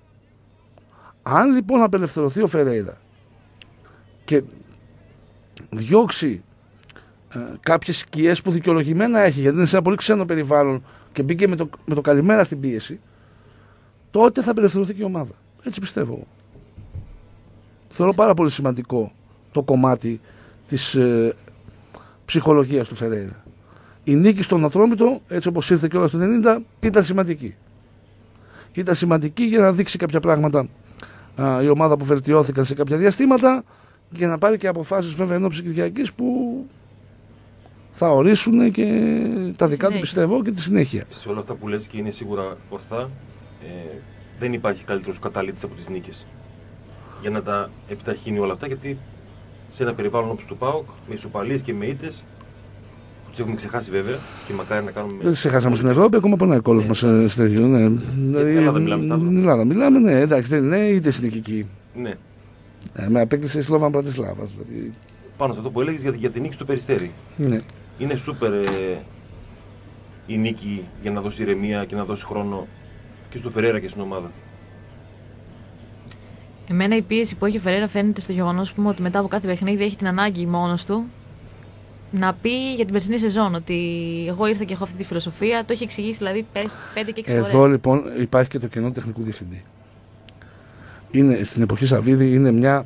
Αν λοιπόν απελευθερωθεί ο Φερέιρα και διώξει κάποιες σκιές που δικαιολογημένα έχει, γιατί είναι σε ένα πολύ ξένο περιβάλλον και μπήκε με το καλημέρα στην πίεση, τότε θα απελευθερωθεί και η ομάδα. Έτσι πιστεύω εγώ. Θεωρώ πάρα πολύ σημαντικό το κομμάτι της ψυχολογίας του Φερέιρα. Η νίκη στον Ατρόμητο, έτσι όπως ήρθε κιόλας το 90, ήταν σημαντική. Ήταν σημαντική για να δείξει κάποια πράγματα η ομάδα που βελτιώθηκαν σε κάποια διαστήματα και να πάρει και αποφάσεις βέβαια ενόψει Κυριακής που θα ορίσουν και τα δικά του, πιστεύω, και τη συνέχεια. Σε όλα αυτά που λες και είναι σίγουρα ορθά, δεν υπάρχει καλύτερος καταλήτης από τις νίκες. Για να τα επιταχύνει όλα αυτά, γιατί σε ένα περιβάλλον όπως του ΠΑΟΚ, με ισοπαλίες και με ήττες, που τις έχουμε ξεχάσει βέβαια και μακάρι να κάνουμε. Δεν τις ξεχάσαμε στην Ευρώπη, ακόμα πονάει ο κόλος μας στην τέτοιο. Ναι. Στην Ελλάδα μιλάμε, Σταύρο. Στην Ελλάδα μιλάμε, ναι, εντάξει, δεν είναι, είτε συνεχική. Ναι. Με απέκλεισε η Σλόβαν Πρατισλάβα. Δηλαδή. Πάνω σε αυτό που έλεγες για την νίκη στο Περιστέρι. Ναι. Είναι σούπερ η νίκη για να δώσει ηρεμία και να δώσει χρόνο και στο Φερέρα και στην ομάδα. Εμένα η πίεση που έχει ο Φερέρα φαίνεται στο γεγονός ότι μετά από κάθε παιχνίδι έχει την ανάγκη μόνος του να πει για την περσινή σεζόν ότι εγώ ήρθα και έχω αυτή τη φιλοσοφία. Το έχει εξηγήσει δηλαδή 5 και 6 φορές. Εδώ λοιπόν υπάρχει και το κενό τεχνικού διευθυντή. Είναι, στην εποχή Σαββίδη είναι μια.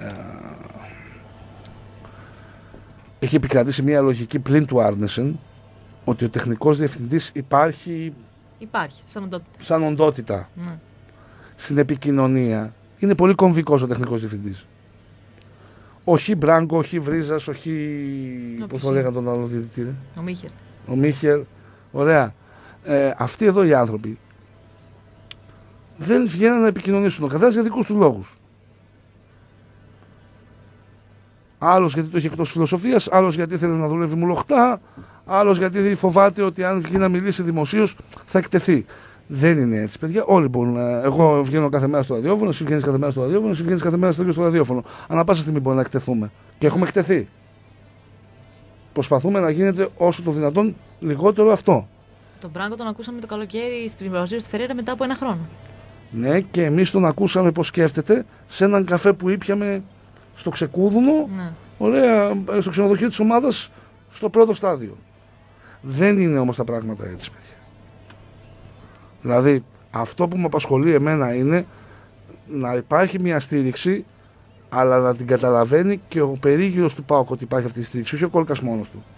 Έχει επικρατήσει μια λογική πλην του Άρνεσεν ότι ο τεχνικός διευθυντής υπάρχει. Υπάρχει, σαν οντότητα. Ναι. Στην επικοινωνία είναι πολύ κομβικός ο τεχνικός διευθυντής. Όχι Μπράγκο, όχι Βρίζας, όχι. Πώς το λέγανε τον άλλο διαιτητή. Ο Μίχελ. Ωραία. Αυτοί εδώ οι άνθρωποι δεν βγαίνουν να επικοινωνήσουν. Ο καθένας για δικούς του λόγους. Άλλος γιατί το έχει εκτός φιλοσοφίας, άλλος γιατί θέλει να δουλεύει μουλοχτά, άλλος γιατί φοβάται ότι αν βγει να μιλήσει δημοσίως θα εκτεθεί. Δεν είναι έτσι, παιδιά. Όλοι μπορούν να. Εγώ βγαίνω κάθε μέρα στο ραδιόφωνο, εσύ βγαίνεις κάθε μέρα στο ραδιόφωνο, εσύ βγαίνεις κάθε μέρα στο ραδιόφωνο. Ανά πάσα στιγμή μπορεί να εκτεθούμε. Και έχουμε εκτεθεί. Προσπαθούμε να γίνεται όσο το δυνατόν λιγότερο αυτό. Τον Μπράγκο τον ακούσαμε το καλοκαίρι στην παρουσίαση του Φερέρα μετά από 1 χρόνο. Ναι, και εμείς τον ακούσαμε πώς σκέφτεται σε έναν καφέ που ήπιαμε στο Ξεκούδουνο, Ναι. Ωραία, στο ξενοδοχείο της ομάδας, στο πρώτο στάδιο. Δεν είναι όμως τα πράγματα έτσι, παιδιά. Δηλαδή, αυτό που με απασχολεί εμένα είναι να υπάρχει μια στήριξη, αλλά να την καταλαβαίνει και ο περίγυρος του ΠΑΟΚ ότι υπάρχει αυτή η στήριξη, όχι ο Κόλκας μόνος του.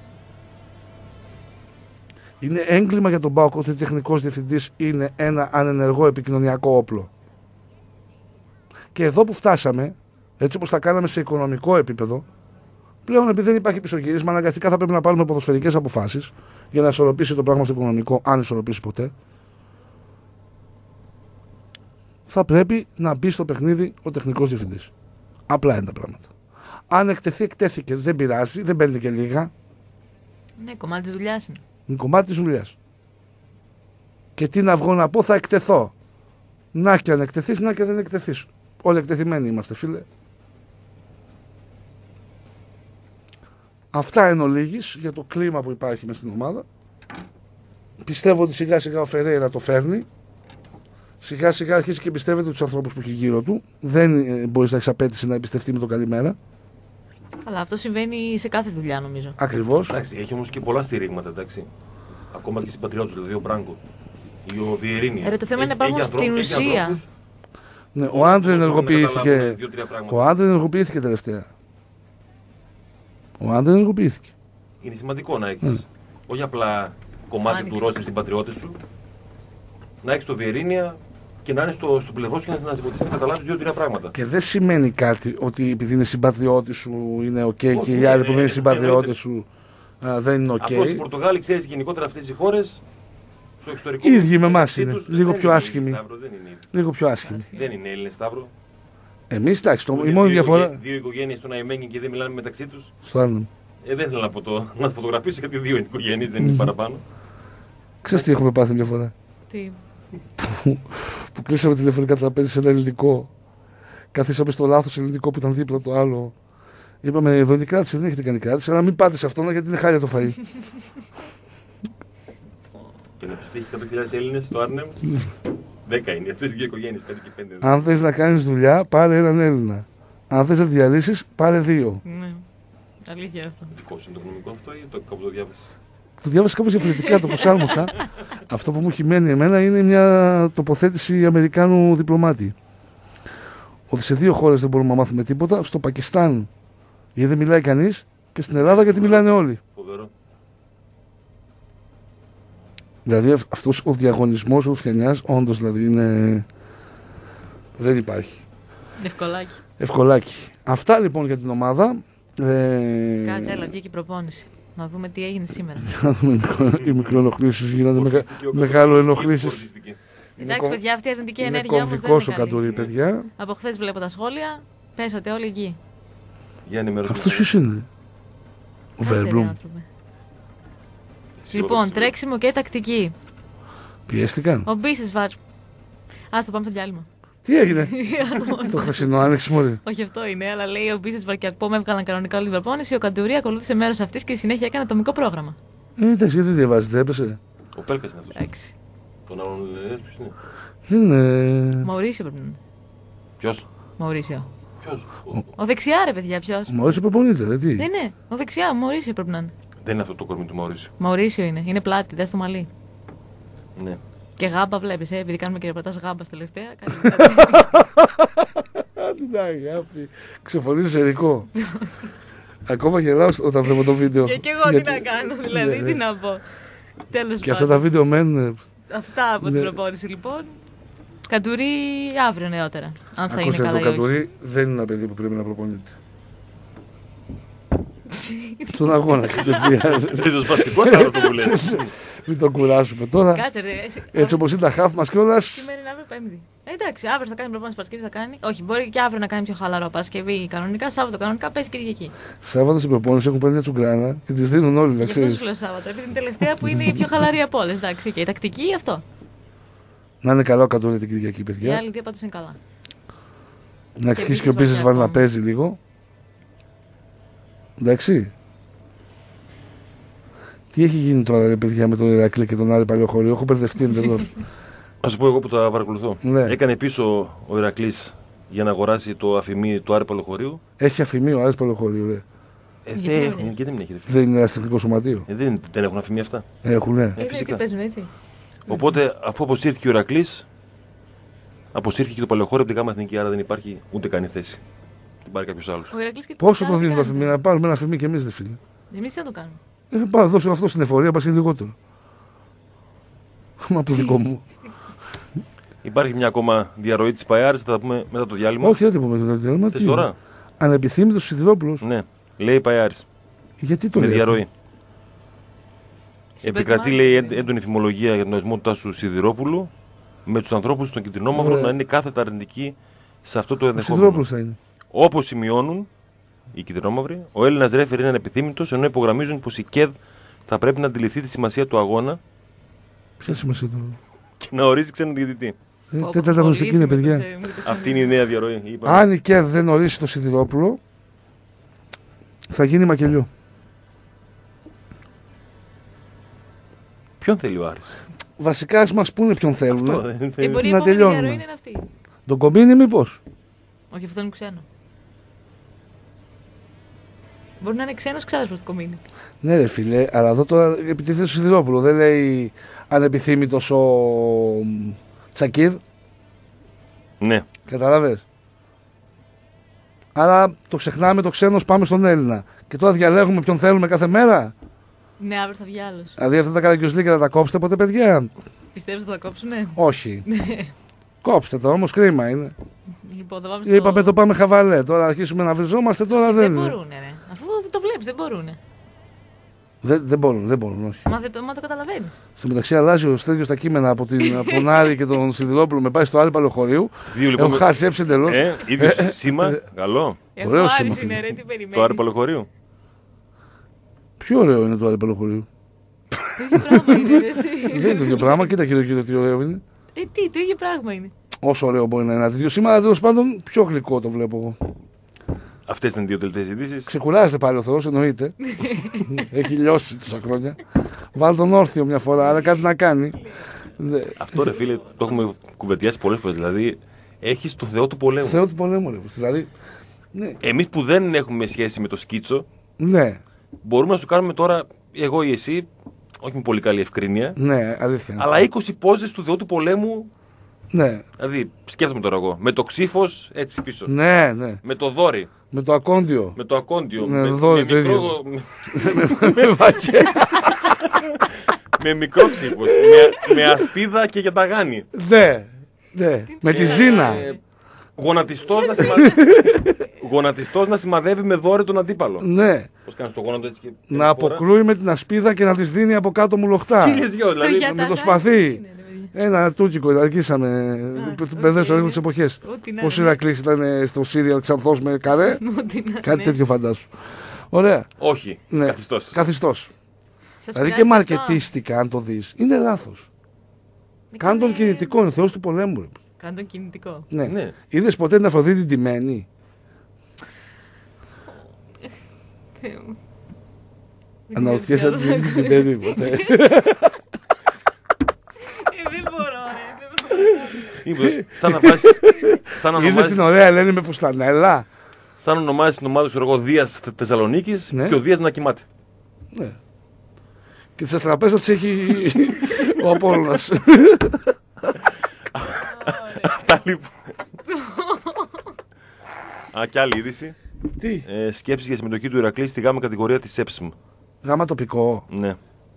Είναι έγκλημα για τον ΠΑΟΚ ότι ο τεχνικός διευθυντής είναι ένα ανενεργό επικοινωνιακό όπλο. Και εδώ που φτάσαμε, έτσι όπως τα κάναμε σε οικονομικό επίπεδο, πλέον επειδή δεν υπάρχει πισωγύρισμα, αναγκαστικά θα πρέπει να πάρουμε ποδοσφαιρικές αποφάσεις για να ισορροπήσει το πράγμα στο οικονομικό, αν ισορροπήσει ποτέ. Θα πρέπει να μπει στο παιχνίδι ο τεχνικός διευθυντής. Απλά είναι τα πράγματα. Αν εκτεθεί, εκτέθηκε. Δεν πειράζει, δεν παίρνει και λίγα. Ναι, κομμάτι της δουλειάς είναι. Είναι κομμάτι της δουλειάς. Και τι να βγω να πω, θα εκτεθώ. Να και αν εκτεθείς, να και δεν εκτεθείς. Όλοι εκτεθειμένοι είμαστε, φίλε. Αυτά εν ολίγης για το κλίμα που υπάρχει μες στην ομάδα. Πιστεύω ότι σιγά σιγά ο Φερέιρα το φέρνει. Σιγά σιγά αρχίζει και πιστεύετε τους ανθρώπους που έχει γύρω του. Δεν μπορείς να έχεις απέτηση να εμπιστευτεί με το καλημέρα. Αλλά αυτό συμβαίνει σε κάθε δουλειά, νομίζω. Ακριβώς. Εντάξει, έχει όμως και πολλά στηρίγματα, εντάξει. Ακόμα και συμπατριώτες, δηλαδή ο Μπράγκο ή ο Βιερίνια. Το θέμα είναι να υπάρχουν στην ουσία. Ναι, ο Άντρε ενεργοποιήθηκε. Ο Άντρε ενεργοποιήθηκε τελευταία. Ο Άντρε ενεργοποιήθηκε. Είναι σημαντικό να έχεις όχι απλά κομμάτι του ρόστερ συμπατριώτες σου, να έχεις το Βιερίνια και να είναι στο πλευρό σου και να συμποτιστεί να καταλάβεις 2-3 πράγματα. Και δεν σημαίνει κάτι ότι επειδή είναι συμπατριώτη σου είναι OK και οι άλλοι που δεν είναι συμπατριώτη σου δεν είναι OK. Απλώς οι Πορτογάλοι, ξέρεις, γενικότερα αυτές οι χώρες στο εξωτερικό. Οι ίδιοι με εμάς είναι. Λίγο πιο άσχημοι. Λίγο πιο άσχημοι. Δεν είναι Έλληνες, Σταύρο. Εμείς, εντάξει, η μόνη διαφορά. Δύο οικογένειες στον Αϊμένγκη και δεν μιλάνε μεταξύ τους. Στο Άρνεμ. Δεν ήθελα να το φωτογραφίσω γιατί δύο οικογένειες δεν είναι παραπάνω. Ξέρεις τι έχουμε πάθει μια φορά. Τι. Που κλείσαμε τηλεφωνικά τραπέζι σε ένα ελληνικό. Καθίσαμε στο λάθος ελληνικό που ήταν δίπλα το άλλο. Είπαμε εδώ είναι η κράτηση, δεν έχετε κάνει κράτηση, αλλά μην πάτε σε αυτό γιατί είναι χάλια το φαΐ. Και να πιστεύει 100.000 Έλληνες στο Άρνεμ. 10 είναι αυτές οι δύο οικογένειες, 5 και 5. Αν θες να κάνεις δουλειά, πάρε έναν Έλληνα. Αν θες να διαλύσεις, πάρε 2. Ναι. Αλήθεια αυτό. Δικό σου είναι το γνωμικό αυτό ή κάπου το διάβασες? Το διάβασα κάπως διαφορετικά, το προσάρμοσα. Αυτό που μου έχει μένει εμένα είναι μια τοποθέτηση Αμερικάνου διπλωμάτη. Ότι σε 2 χώρες δεν μπορούμε να μάθουμε τίποτα. Στο Πακιστάν γιατί δεν μιλάει κανείς και στην Ελλάδα γιατί μιλάνε όλοι. Φοβερό. Δηλαδή αυτός ο διαγωνισμός Ρουφιανιάς όντως δηλαδή είναι... δεν υπάρχει. Ευκολάκι. Ευκολάκι. Αυτά λοιπόν για την ομάδα. Κάτσε, έλα, βγήκε η προπόνηση. Να δούμε τι έγινε σήμερα. Να δούμε οι μικροενοχλήσεις γίνονται μεγάλο ενοχλήσεις. Εντάξει, παιδιά, αυτή η αρνητική ενέργεια. Είναι κομβικός ο Καντουρί, παιδιά. Από χθες βλέπω τα σχόλια. Πέσατε όλοι εκεί. Αυτός ποιος είναι? Ο Βέρμπλουμ. Λοιπόν, τρέξιμο και τακτική. Πιέστηκαν. Ο Μπίσεσβαρ. Ας το πάμε στο διάλειμμα. Τι έγινε? Το χθεσινό άνοιξη μόλι. Όχι, αυτό είναι, αλλά λέει ο Μπίσεσβαρ και Ακπόμ έβγαλαν κανονικά όλη την προπόνηση. Ο Καντουρί ακολούθησε μέρος αυτής και συνέχεια έκανε ατομικό πρόγραμμα. Εντάξει, γιατί διαβάζετε, έπεσε. Ο Πέλκας είναι αυτός. Εντάξει. Τον άλλον ποιος είναι? Δεν είναι. Μαουρίσιο πρέπει να είναι. Ποιος? Μαουρίσιο. Ποιος? Ο δεξιά, ρε παιδιά, ποιος? Μαουρίσιο προπονείται, δεν τι. Ναι, ο δεξιά, Μαουρίσιο πρέπει να είναι. Δεν είναι αυτό το κορμί του Μαουρίσιο. Μαουρίσιο είναι πλάτη, δες το μαλλί. Ναι. Και γάμπα βλέπεις, επειδή κάνουμε και ρεπορτάζ γάμπας τελευταία. Την αγάπη. Ξεφωνίζεις ερικό. Ακόμα γελάω όταν βλέπω το βίντεο. Και εγώ τι να κάνω, δηλαδή, τι να πω. Τέλος πάντων. Και αυτά τα βίντεο μένουν. Αυτά από την προπόνηση λοιπόν. Καντουρί αύριο νεότερα. Αν θα είναι καλά ή όχι. Το Καντουρί δεν είναι ένα παιδί που πρέπει να προπονείται. Στον αγώνα κατευθείαν. Ριζοσπαστικός θα το που λες. Μην τον κουράσουμε τώρα. Κάτσε ρε. Έτσι όπως είναι τα χαφ μας κιόλας. Σήμερα είναι αύριο Πέμπτη. Εντάξει, αύριο θα κάνει προπόνηση Παρασκευή, θα κάνει. Όχι, μπορεί και αύριο να κάνει πιο χαλαρό. Παρασκευή κανονικά, Σάββατο κανονικά, πέσει Κυριακή. Σάββατο στην προπόνηση έχουν πάρει μια τσουγκράνα και τις δίνουν όλοι, να ξέρεις. Αυτό σου λέω Σάββατο. Επειδή την τελευταία που είναι η πιο χαλαρή από όλες. Εντάξει, και η τακτική αυτό. Να είναι καλό Καντουρί την Κυριακή, Οι παιδιά. άλλοι δύο πάντως είναι καλά. Να αρχίσει και ο Μπίσεσβαρ να παίζει λίγο. Εντάξει. Τι έχει γίνει τώρα, ρε παιδιά, με τον Ηρακλή και τον Άρη Παλαιοχωρίου? Έχω μπερδευτεί εντελώς. Να σου πω εγώ που τα παρακολουθώ. Ναι. Έκανε πίσω ο Ηρακλής για να αγοράσει το αφημί του Άρη Παλαιοχωρίου. Έχει αφημί ο Άρης Παλαιοχωρίου, ρε. Δεν έχουν, και δεν έχει. Δεν είναι ερασιτεχνικό σωματείο. Δεν έχουν αφημί αυτά. Έχουνε. Φυσικά. Παίζουν έτσι. Οπότε αφού αποσύρθηκε ο Ηρακλής, αποσύρθηκε και το Παλαιοχώριο από την ΓΑΜΑ Εθνική, άρα δεν υπάρχει ούτε καν θέση. Την πάρει κάποιο άλλο. Πόσο το δίνουν το αφημί? Να πάρουμε ένα αφημί κι εμείς, δε φίλε. Εμείς δεν το κάνουμε. Πάω δώσω αυτό στην εφορία, πας και λιγότερο. Μα από το δικό μου. Υπάρχει μια ακόμα διαρροή της Παϊάρης, θα τα πούμε μετά το διάλειμμα. Όχι, δεν το πούμε μετά το διάλειμμα. Θες τώρα? Ανεπιθύμητος Σιδηρόπουλος. Ναι, λέει η Παϊάρης. Γιατί το με λέει? διαρροή. Επικρατεί, λέει, έντονη φημολογία για τον ορισμό του Τάσου Σιδηρόπουλου με τους ανθρώπους στον Κιτρινόμαυρο να είναι κάθετα αρνητικοί σε αυτό το ενδεχόμενο. Σιδηρόπουλος θα είναι. Όπως σημειώνουν οι Κιτρινόμαυροι, ο Έλληνας ρέφερ είναι ανεπιθύμητος, ενώ υπογραμμίζουν πως η ΚΕΔ θα πρέπει να αντιληφθεί τη σημασία του αγώνα. Ποια σημασία του? Και να ορίσει ξένο διαιτητή. Τέταρτα γνωστική είναι, παιδιά. Αυτή είναι η νέα διαρροή. Αν η ΚΕΔ δεν ορίσει το Σιδηρόπουλο, θα γίνει μακελιό. Ποιον θέλει ο Άρης? Βασικά, ας μας πούνε ποιον θέλουν. Μπορεί να η τελειώνουμε. διαρροή είναι αυτή. Τον Κομπίνη, μήπως? Όχι, αυτό είναι ξένο. Μπορεί να είναι ξένος ξάδερφος του Κομπίνη. Ναι, ρε φίλε, αλλά εδώ τώρα επιτίθεται στο Σιδηρόπουλο. Δεν λέει ανεπιθύμητος ο Τσακίρ. Ναι. Καταλαβες. Άρα το ξεχνάμε το ξένος, πάμε στον Έλληνα. Και τώρα διαλέγουμε ποιον θέλουμε κάθε μέρα. Ναι, αύριο θα βγει άλλος. Δηλαδή αυτά τα καραγκιουζλίκια θα τα κόψετε ποτέ, παιδιά? Πιστεύεις ότι θα κόψουνε? Όχι. Κόψτε το όμως, κρίμα είναι. Λοιπόν, θα πάμε στο... Είπαμε το πάμε χαβαλέ. Τώρα αρχίσουμε να βριζόμαστε, τώρα δεν. Δεν μπορούνε, ρε. Αφού το βλέπεις, δεν μπορούνε. Δεν μπορούν, όχι. Μα το καταλαβαίνεις. Στο μεταξύ αλλάζει ο Στέργιος τα κείμενα από τον Άρη και τον Σιδηρόπουλο με πάει στο Άρη Παλαιοχωρίου. Λοιπόν, έχω χάσει εντελώς. Ίδιο σήμα, καλό. Ωραίο σήμα. Το Άρη Παλαιοχωρίου. Πιο ωραίο είναι το Άρη Παλαιοχωρίου. Το ίδιο πράγμα είναι, ρε, εσύ. Δεν είναι το ίδιο πράγμα, κοίτα κύριο τι ωραίο είναι. Το ίδιο πράγμα είναι. Όσο ωραίο μπορεί να είναι ένα τέτοιο σήμα, αλλά τέλος πάντων πιο γλυκό το βλέπω εγώ. Αυτές ήταν οι δύο τελευταίες ειδήσεις. Ξεκουράζεται πάλι ο Θεός, εννοείται. Έχει λιώσει τόσα χρόνια. Βάλει τον όρθιο μια φορά, άρα κάτι να κάνει. Αυτό, ρε φίλε, το έχουμε κουβεντιάσει πολλές φορές. Δηλαδή, έχεις το Θεό του πολέμου. Θεό του πολέμου, ρε. Δηλαδή, ναι. Εμείς που δεν έχουμε σχέση με το σκίτσο, ναι. Μπορούμε να σου κάνουμε τώρα, εγώ ή εσύ, όχι με πολύ καλή ευκρίνεια. Ναι, αλήθεια. Αλλά 20 πόζες του Θεού του πολέμου. Ναι. Δηλαδή, σκέφτομαι τώρα εγώ. Με το ξύφος έτσι πίσω. Ναι, ναι. Με το δόρυ. Με το ακόντιο. Με το ακόντιο. Ναι, με δόρυ, μικρό. με βαγέ. Με μικρό ξύφος. Με ασπίδα και για τα γάνη. Ναι, ναι. Με τη Ζήνα. Γονατιστός να σημαδεύει με δόρυ τον αντίπαλο. Ναι. Πώς κάνεις το γόνατο έτσι και. Να αποκρούει με την ασπίδα και να της δίνει από κάτω μου λοχτά. Χίλιες δυο, δηλαδή. Με το σπαθί. Ένα τουρκικό, αρχίσαμε. Μπερδέψαμε λίγο τις εποχές. Πώς ο Ηρακλής ήταν στο Σύριαλ Ξανθός με καρέ. Κάτι τέτοιο φαντάσου. Ωραία. Όχι. Ναι. Καθιστός. Δηλαδή και μαρκετίστικα, αν το δεις, είναι λάθος. Κάνε τον κινητικό, είναι θεός του πολέμου. Κάνε τον κινητικό. Ναι. Είδες ποτέ την Αφροδίτη ντυμένη? Αναρωτιέσαι αν την έχεις ντυμένη ποτέ. Δεν μπορώ, ρε. Είδες την ωραία Ελένη με φουστανέλα? Σαν ονομάζεις την ομάδα σου εγώ Δίας Θεσσαλονίκης και ο Δίας να κοιμάται. Ναι. Και τις αστραπές της έχει ο Απόλλωνας. Αυτά λοιπόν. Και άλλη είδηση. Τι? Σκέψεις για συμμετοχή του Ηρακλή στη γάμα κατηγορία της ΕΠΣΜ. Γάμα τοπικό. Ναι.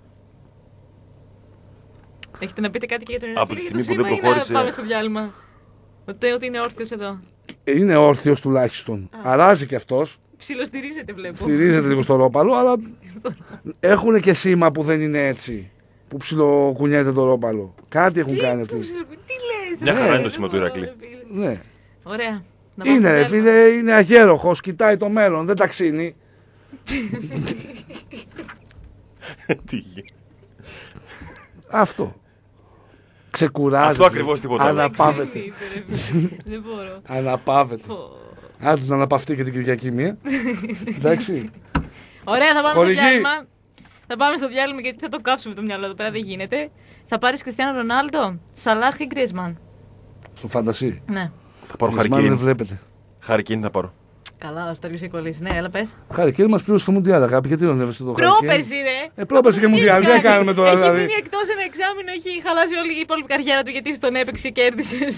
Έχετε να πείτε κάτι και για τον Ηρακλή? Από τη στιγμή που δεν προχώρησε. Πάμε στο διάλειμμα. Ότι είναι όρθιος εδώ. Είναι όρθιος τουλάχιστον. Αράζει κι αυτός. Ψιλοστηρίζεται, βλέπω. Στηρίζεται λίγο στο ρόπαλο, αλλά έχουν και σήμα που δεν είναι έτσι. Που ψιλοκουνιέται το ρόπαλο. Κάτι έχουν κάνει αυτοί. Τι λες? Μια χαρά είναι το σήμα του Ηρακλή. Ναι. Ωραία. Είναι, φίλε, είναι αγέροχος, κοιτάει το μέλλον, δεν ταξίνει. Αυτό. Ξεκουράζει. Αυτό ακριβώς τίποτα. Αναπαύεται. Δεν μπορώ. Αναπαύεται. Άντε να αναπαυτεί και την Κυριακή μία. Εντάξει. Ωραία, θα πάμε στο διάλειμμα. Θα πάμε στο διάλειμμα γιατί θα το κάψουμε το μυαλό εδώ πέρα, δεν γίνεται. Θα πάρεις Κριστιάνο Ρονάλντο, Σαλάχ ή Γκρίσμαν? Στο φαντασί. Ναι. Θα πάρω Χαρικέιν. Δεν βλέπετε. Χαρικέιν θα πάρω. Καλά, στο έχει κολλήσει. Ναι, έλα πες. Χαρικέιν μας πλήρωσε το Μουντιάλ, αγάπη. Γιατί δεν έβρεσε το Χαρικέιν? Πρόπερση, ρε. Πρόπερση και Μουντιάλ. Τι κάνουμε τώρα, έχει δηλαδή? Έχει μείνει εκτός ένα εξάμηνο, έχει χαλάσει όλη η υπόλοιπη καριέρα του γιατί στον έπαιξε και κέρδισε.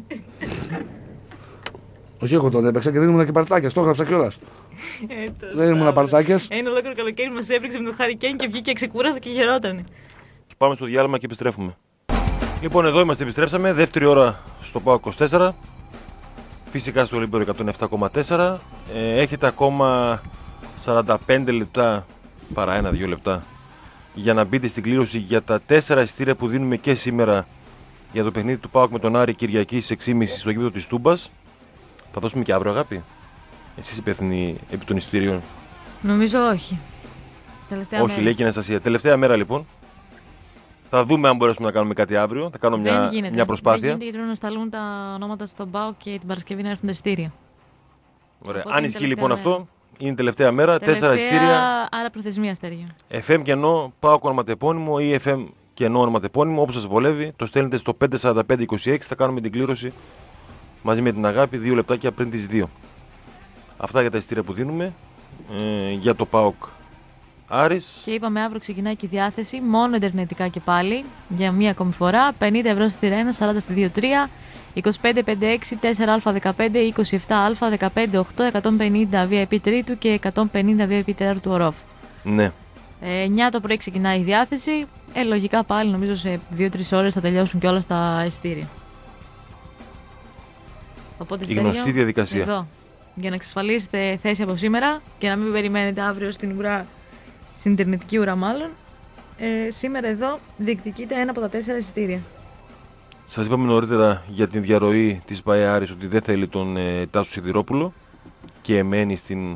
Όχι, εγώ τον έπαιξα και δεν ήμουν και παρτάκια. Το έγραψα κιόλας. Δεν ήμουν παρτάκια. Ένα ολόκληρο καλοκαίρι μας έπαιξε με τον Χαρικέιν και βγήκε ξεκούραστα και χαιρότανε. Πάμε στο διάλειμμα και επιστρέφουμε. Λοιπόν, εδώ είμαστε, επιστρέψαμε. Δεύτερη ώρα στο ΠΑΟΚ 24. Φυσικά στο Ολύμπιο 107,4. Έχετε ακόμα 45 λεπτά παρά 1-2 λεπτά για να μπείτε στην κλήρωση για τα 4 εισιτήρια που δίνουμε και σήμερα για το παιχνίδι του ΠΑΟΚ με τον Άρη Κυριακή στις 6.30 στο γήπεδο της Τούμπας. Θα δώσουμε και αύριο, αγάπη. Εσείς υπεύθυνοι επί των εισιτήριων? Νομίζω όχι. Τελευταία όχι, μέρα. λέει και η Αναστασία. Τελευταία μέρα λοιπόν. Θα δούμε αν μπορέσουμε να κάνουμε κάτι αύριο. Θα κάνω μια προσπάθεια. Δεν γίνεται γιατί να σταλούν τα ονόματα στον ΠΑΟΚ και την Παρασκευή να έρθουν τα εισιτήρια. Ωραία. Οπότε Αν ισχύει λοιπόν μέρα. αυτό, είναι τελευταία μέρα. 4 εισιτήρια. Άρα προθεσμία αστέριο. FM κενό, ΠΑΟΚ ονοματεπώνυμο ή FM κενό ονοματεπώνυμο, όπως σας βολεύει. Το στέλνετε στο 54526. Θα κάνουμε την κλήρωση μαζί με την αγάπη 2 λεπτάκια πριν τις 2. Αυτά για τα εισιτήρια που δίνουμε για το ΠΑΟΚ Άρης. Και είπαμε αύριο ξεκινάει και η διάθεση, μόνο ιντερνετικά και πάλι, για μία ακόμη φορά. 50 ευρώ στη Ρένα, 40 στη 2-3, 25-56, 4α15, 27α, 15-8, 150 VIP τρίτου και 150 VIP τέταρτου ορόφ. Ναι. 9 το πρωί ξεκινάει η διάθεση. Λογικά πάλι νομίζω σε 2-3 ώρες θα τελειώσουν και όλα στα εισιτήρια. Οπότε, η γνωστή διαδικασία. Εδώ, για να εξασφαλίσετε θέση από σήμερα και να μην περιμένετε αύριο στην ουρά, στην ιντερνετική ουρά μάλλον, σήμερα εδώ διεκδικείται ένα από τα 4 εισιτήρια. Σας είπαμε νωρίτερα για την διαρροή της ΠΑΕ Άρης ότι δεν θέλει τον Τάσο Σιδηρόπουλο και εμένει στην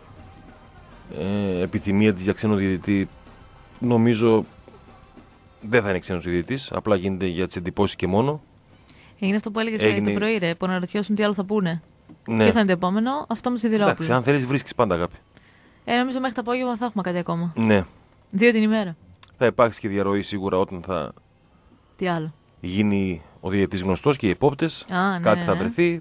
επιθυμία της για ξένο διαιτητή. Νομίζω δεν θα είναι ξένος διαιτητής, απλά γίνεται για τις εντυπώσεις και μόνο. Είναι αυτό που έλεγες το πρωί, ρε, που αναρωτιώσουν τι άλλο θα πούνε. Ναι. Και θα είναι το επόμενο, αυτό με Σιδηρόπουλο. Εντάξει, αν θέλεις βρίσκεις πάντα, αγάπη. Νομίζω μέχρι το απόγευμα θα έχουμε κάτι ακόμα. Ναι. 2 την ημέρα. Θα υπάρξει και διαρροή σίγουρα όταν θα Τι άλλο? γίνει ο διαιτητής γνωστός και οι επόπτες. Ναι, κάτι θα βρεθεί.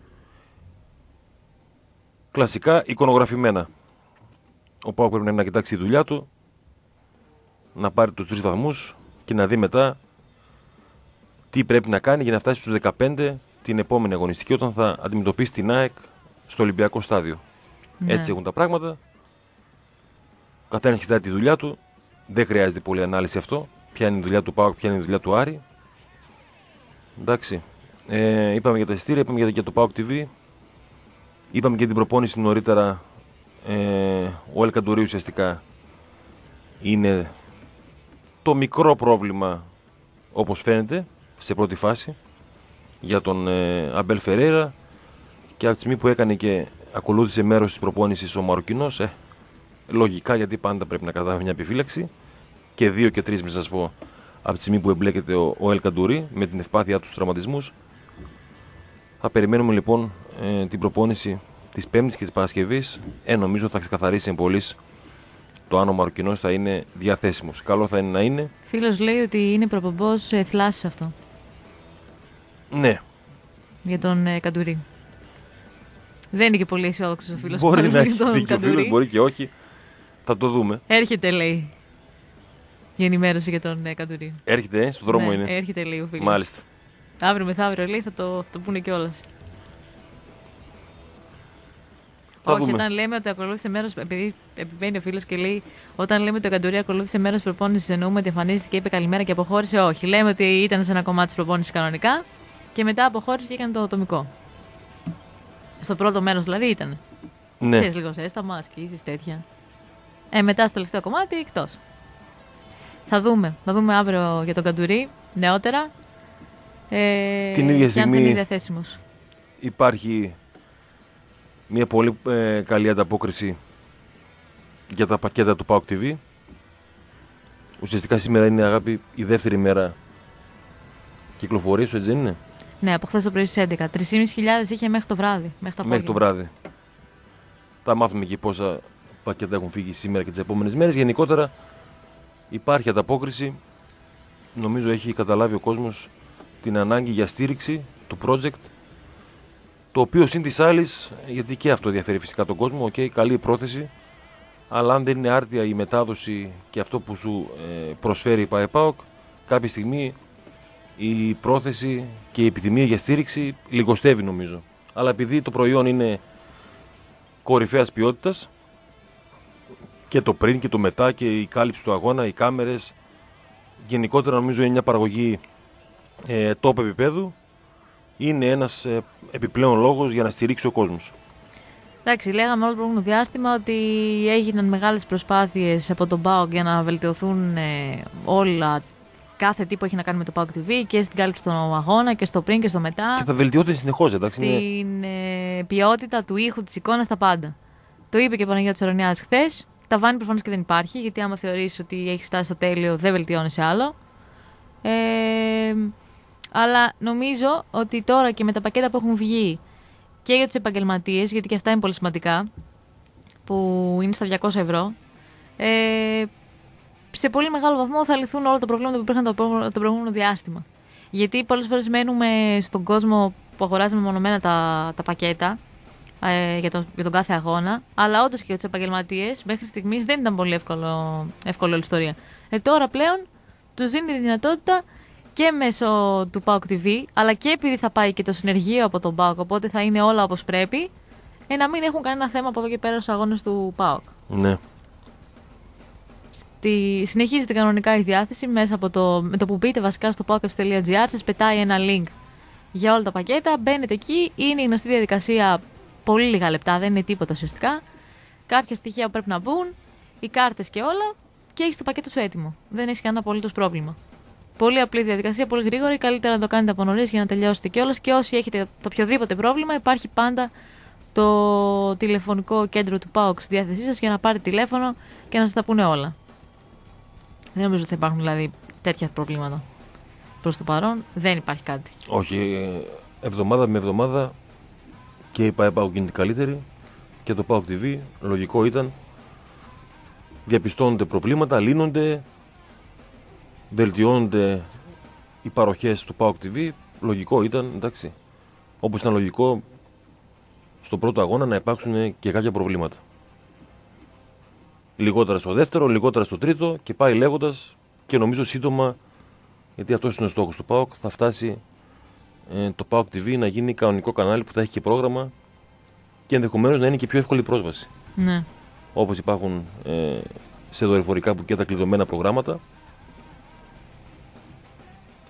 Κλασικά εικονογραφημένα. Ο ΠΑΟΚ πρέπει να κοιτάξει τη δουλειά του, να πάρει τους 3 βαθμούς και να δει μετά τι πρέπει να κάνει για να φτάσει στους 15 την επόμενη αγωνιστική όταν θα αντιμετωπίσει την ΑΕΚ στο Ολυμπιακό στάδιο. Ναι. Έτσι έχουν τα πράγματα. Ο καθένας κοιτάει τη δουλειά του. Δεν χρειάζεται πολλή ανάλυση αυτό. ποια είναι η δουλειά του ΠΑΟΚ, ποια είναι η δουλειά του Άρη. Εντάξει. Είπαμε για τα εισιτήρια, είπαμε για το ΠΑΟΚ TV. Είπαμε και την προπόνηση νωρίτερα. Ο Ελ Καντουρί ουσιαστικά είναι το μικρό πρόβλημα, όπως φαίνεται, σε πρώτη φάση για τον Αμπέλ Φερέιρα, και από τη στιγμή που έκανε και ακολούθησε μέρος της προπόνησης ο Μαροκινός, λογικά, γιατί πάντα πρέπει να κρατάμε μια επιφύλαξη, και 2 και 3 μην σας πω, από τη στιγμή που εμπλέκεται ο Ελ Καντουρί με την ευπάθειά του στους τραυματισμούς. Θα περιμένουμε λοιπόν την προπόνηση της Πέμπτης και της Παρασκευής. Νομίζω θα ξεκαθαρίσει εμπολής το αν ο Μαροκινός θα είναι διαθέσιμος. Καλό θα είναι να είναι. Φίλος λέει ότι είναι προπομπός θλάσσης αυτό. Ναι. Για τον Καντουρί. Δεν είναι και πολύ αισιόδοξος ο φίλος. Μπορεί να έχει δίκιο ο φίλος, μπορεί και όχι. Θα το δούμε. Έρχεται, λέει, η ενημέρωση για τον Καντουρί. Έρχεται, στον δρόμο ναι, είναι. Έρχεται, λέει ο φίλος. Μάλιστα. Αύριο μεθαύριο, λέει, θα το πούνε κιόλας. Όχι, όταν λέμε ότι ακολούθησε μέρος, επειδή επιμένει ο φίλος και λέει, όταν λέμε ότι ο Καντουρί ακολούθησε μέρος προπόνησης, εννοούμε ότι εμφανίστηκε, είπε καλημέρα και αποχώρησε. Όχι. Λέμε ότι ήταν σε ένα κομμάτι της προπόνησης κανονικά και μετά αποχώρησε και έκανε το ατομικό. Στο πρώτο μέρος δηλαδή ήταν. Ναι. Ξέρεις, λίγο ζέσταμα, ασκήσεις, τέτοια. Μετά στο τελευταίο κομμάτι εκτός. Θα δούμε αύριο για τον Καντουρί νεότερα. Την ίδια στιγμή αν δεν είναι διαθέσιμος. Υπάρχει μια πολύ καλή ανταπόκριση για τα πακέτα του ΠΑΟΚ TV. Ουσιαστικά σήμερα είναι, αγάπη, η δεύτερη μέρα κυκλοφορίας, έτσι δεν είναι? Ναι, από χθες το πρωί στις 11. 3.500 είχε μέχρι το βράδυ. Μέχρι το βράδυ. Θα μάθουμε και πόσα πακέτα έχουν φύγει σήμερα και τις επόμενες μέρες. Γενικότερα υπάρχει ανταπόκριση. Νομίζω έχει καταλάβει ο κόσμος την ανάγκη για στήριξη του project, το οποίο συν της άλλης, γιατί και αυτό ενδιαφέρει φυσικά τον κόσμο, καλή πρόθεση, αλλά αν δεν είναι άρτια η μετάδοση και αυτό που σου προσφέρει η ΠΑΕΠΑΟΚ, κάποια στιγμή η πρόθεση και η επιθυμία για στήριξη λιγοστεύει, νομίζω. Αλλά επειδή το προϊόν είναι κορυφαίας ποιότητας, και το πριν και το μετά και η κάλυψη του αγώνα, οι κάμερες, γενικότερα νομίζω είναι μια παραγωγή top επίπεδου, είναι ένας επιπλέον λόγος για να στηρίξει ο κόσμος. Εντάξει, λέγαμε όλο το προηγούμενο διάστημα ότι έγιναν μεγάλες προσπάθειες από τον ΠΑΟΚ για να βελτιωθούν κάθε τι που έχει να κάνει με το ΠΑΟΚ TV, και στην κάλυψη του αγώνα και στο πριν και στο μετά. Και θα βελτιώνται συνεχώς, εντάξει. Στην ποιότητα του ήχου, της εικόνας, τα πάντα. Το είπε και ο Παναγιώτης Ορωνιάδης χθες. Τα βάνει προφανώς και δεν υπάρχει, γιατί άμα θεωρείς ότι έχει φτάσει στο τέλειο, δεν βελτιώνεσαι άλλο. Αλλά νομίζω ότι τώρα και με τα πακέτα που έχουν βγει και για τους επαγγελματίες, γιατί και αυτά είναι πολύ σημαντικά, που είναι στα 200 ευρώ, σε πολύ μεγάλο βαθμό θα λυθούν όλα τα προβλήματα που υπήρχαν το προηγούμενο διάστημα. Γιατί πολλές φορές μένουμε στον κόσμο που αγοράζει μεμονωμένα τα πακέτα για τον κάθε αγώνα, αλλά όντως και για τους επαγγελματίες μέχρι στιγμής δεν ήταν πολύ εύκολο η ιστορία. Τώρα πλέον τους δίνει τη δυνατότητα και μέσω του ΠΑΟΚ TV, αλλά και επειδή θα πάει και το συνεργείο από τον ΠΑΟΚ, οπότε θα είναι όλα όπως πρέπει, να μην έχουν κανένα θέμα από εδώ και πέρα στους αγώνες του ΠΑΟΚ. Ναι. Συνεχίζεται κανονικά η διάθεση μέσα με το που μπείτε βασικά στο paokfc.gr, σας πετάει ένα link για όλα τα πακέτα, μπαίνετε εκεί, είναι η γνωστή διαδικασία, πολύ λίγα λεπτά, δεν είναι τίποτα ουσιαστικά. Κάποια στοιχεία που πρέπει να μπουν, οι κάρτες και όλα, και έχεις το πακέτο σου έτοιμο. Δεν έχει κανένα απολύτως πρόβλημα. Πολύ απλή διαδικασία, πολύ γρήγορη. Καλύτερα να το κάνετε από νωρίς για να τελειώσετε κιόλας. Και όσοι έχετε το οποιοδήποτε πρόβλημα, υπάρχει πάντα το τηλεφωνικό κέντρο του ΠΑΟΚ στη διάθεσή σας για να πάρετε τηλέφωνο και να σας τα πούνε όλα. Δεν νομίζω ότι θα υπάρχουν δηλαδή τέτοια προβλήματα. Προς το παρόν δεν υπάρχει κάτι. Όχι, εβδομάδα με εβδομάδα και η ΠΑΟΚ γίνεται καλύτερη και το ΠΑΟΚ TV, λογικό ήταν. Διαπιστώνονται προβλήματα, λύνονται, βελτιώνονται οι παροχές του ΠΑΟΚ TV. Λογικό ήταν, εντάξει. Όπως ήταν λογικό στον πρώτο αγώνα να υπάρξουν και κάποια προβλήματα. Λιγότερα στο δεύτερο, λιγότερα στο τρίτο και πάει λέγοντας, και νομίζω σύντομα, γιατί αυτός είναι ο στόχος του ΠΑΟΚ, θα φτάσει το ΠΑΟΚ TV να γίνει κανονικό κανάλι που θα έχει και πρόγραμμα και ενδεχομένως να είναι και πιο εύκολη πρόσβαση. Ναι. Όπως υπάρχουν σε δορυφορικά που και τα κλειδωμένα προγράμματα.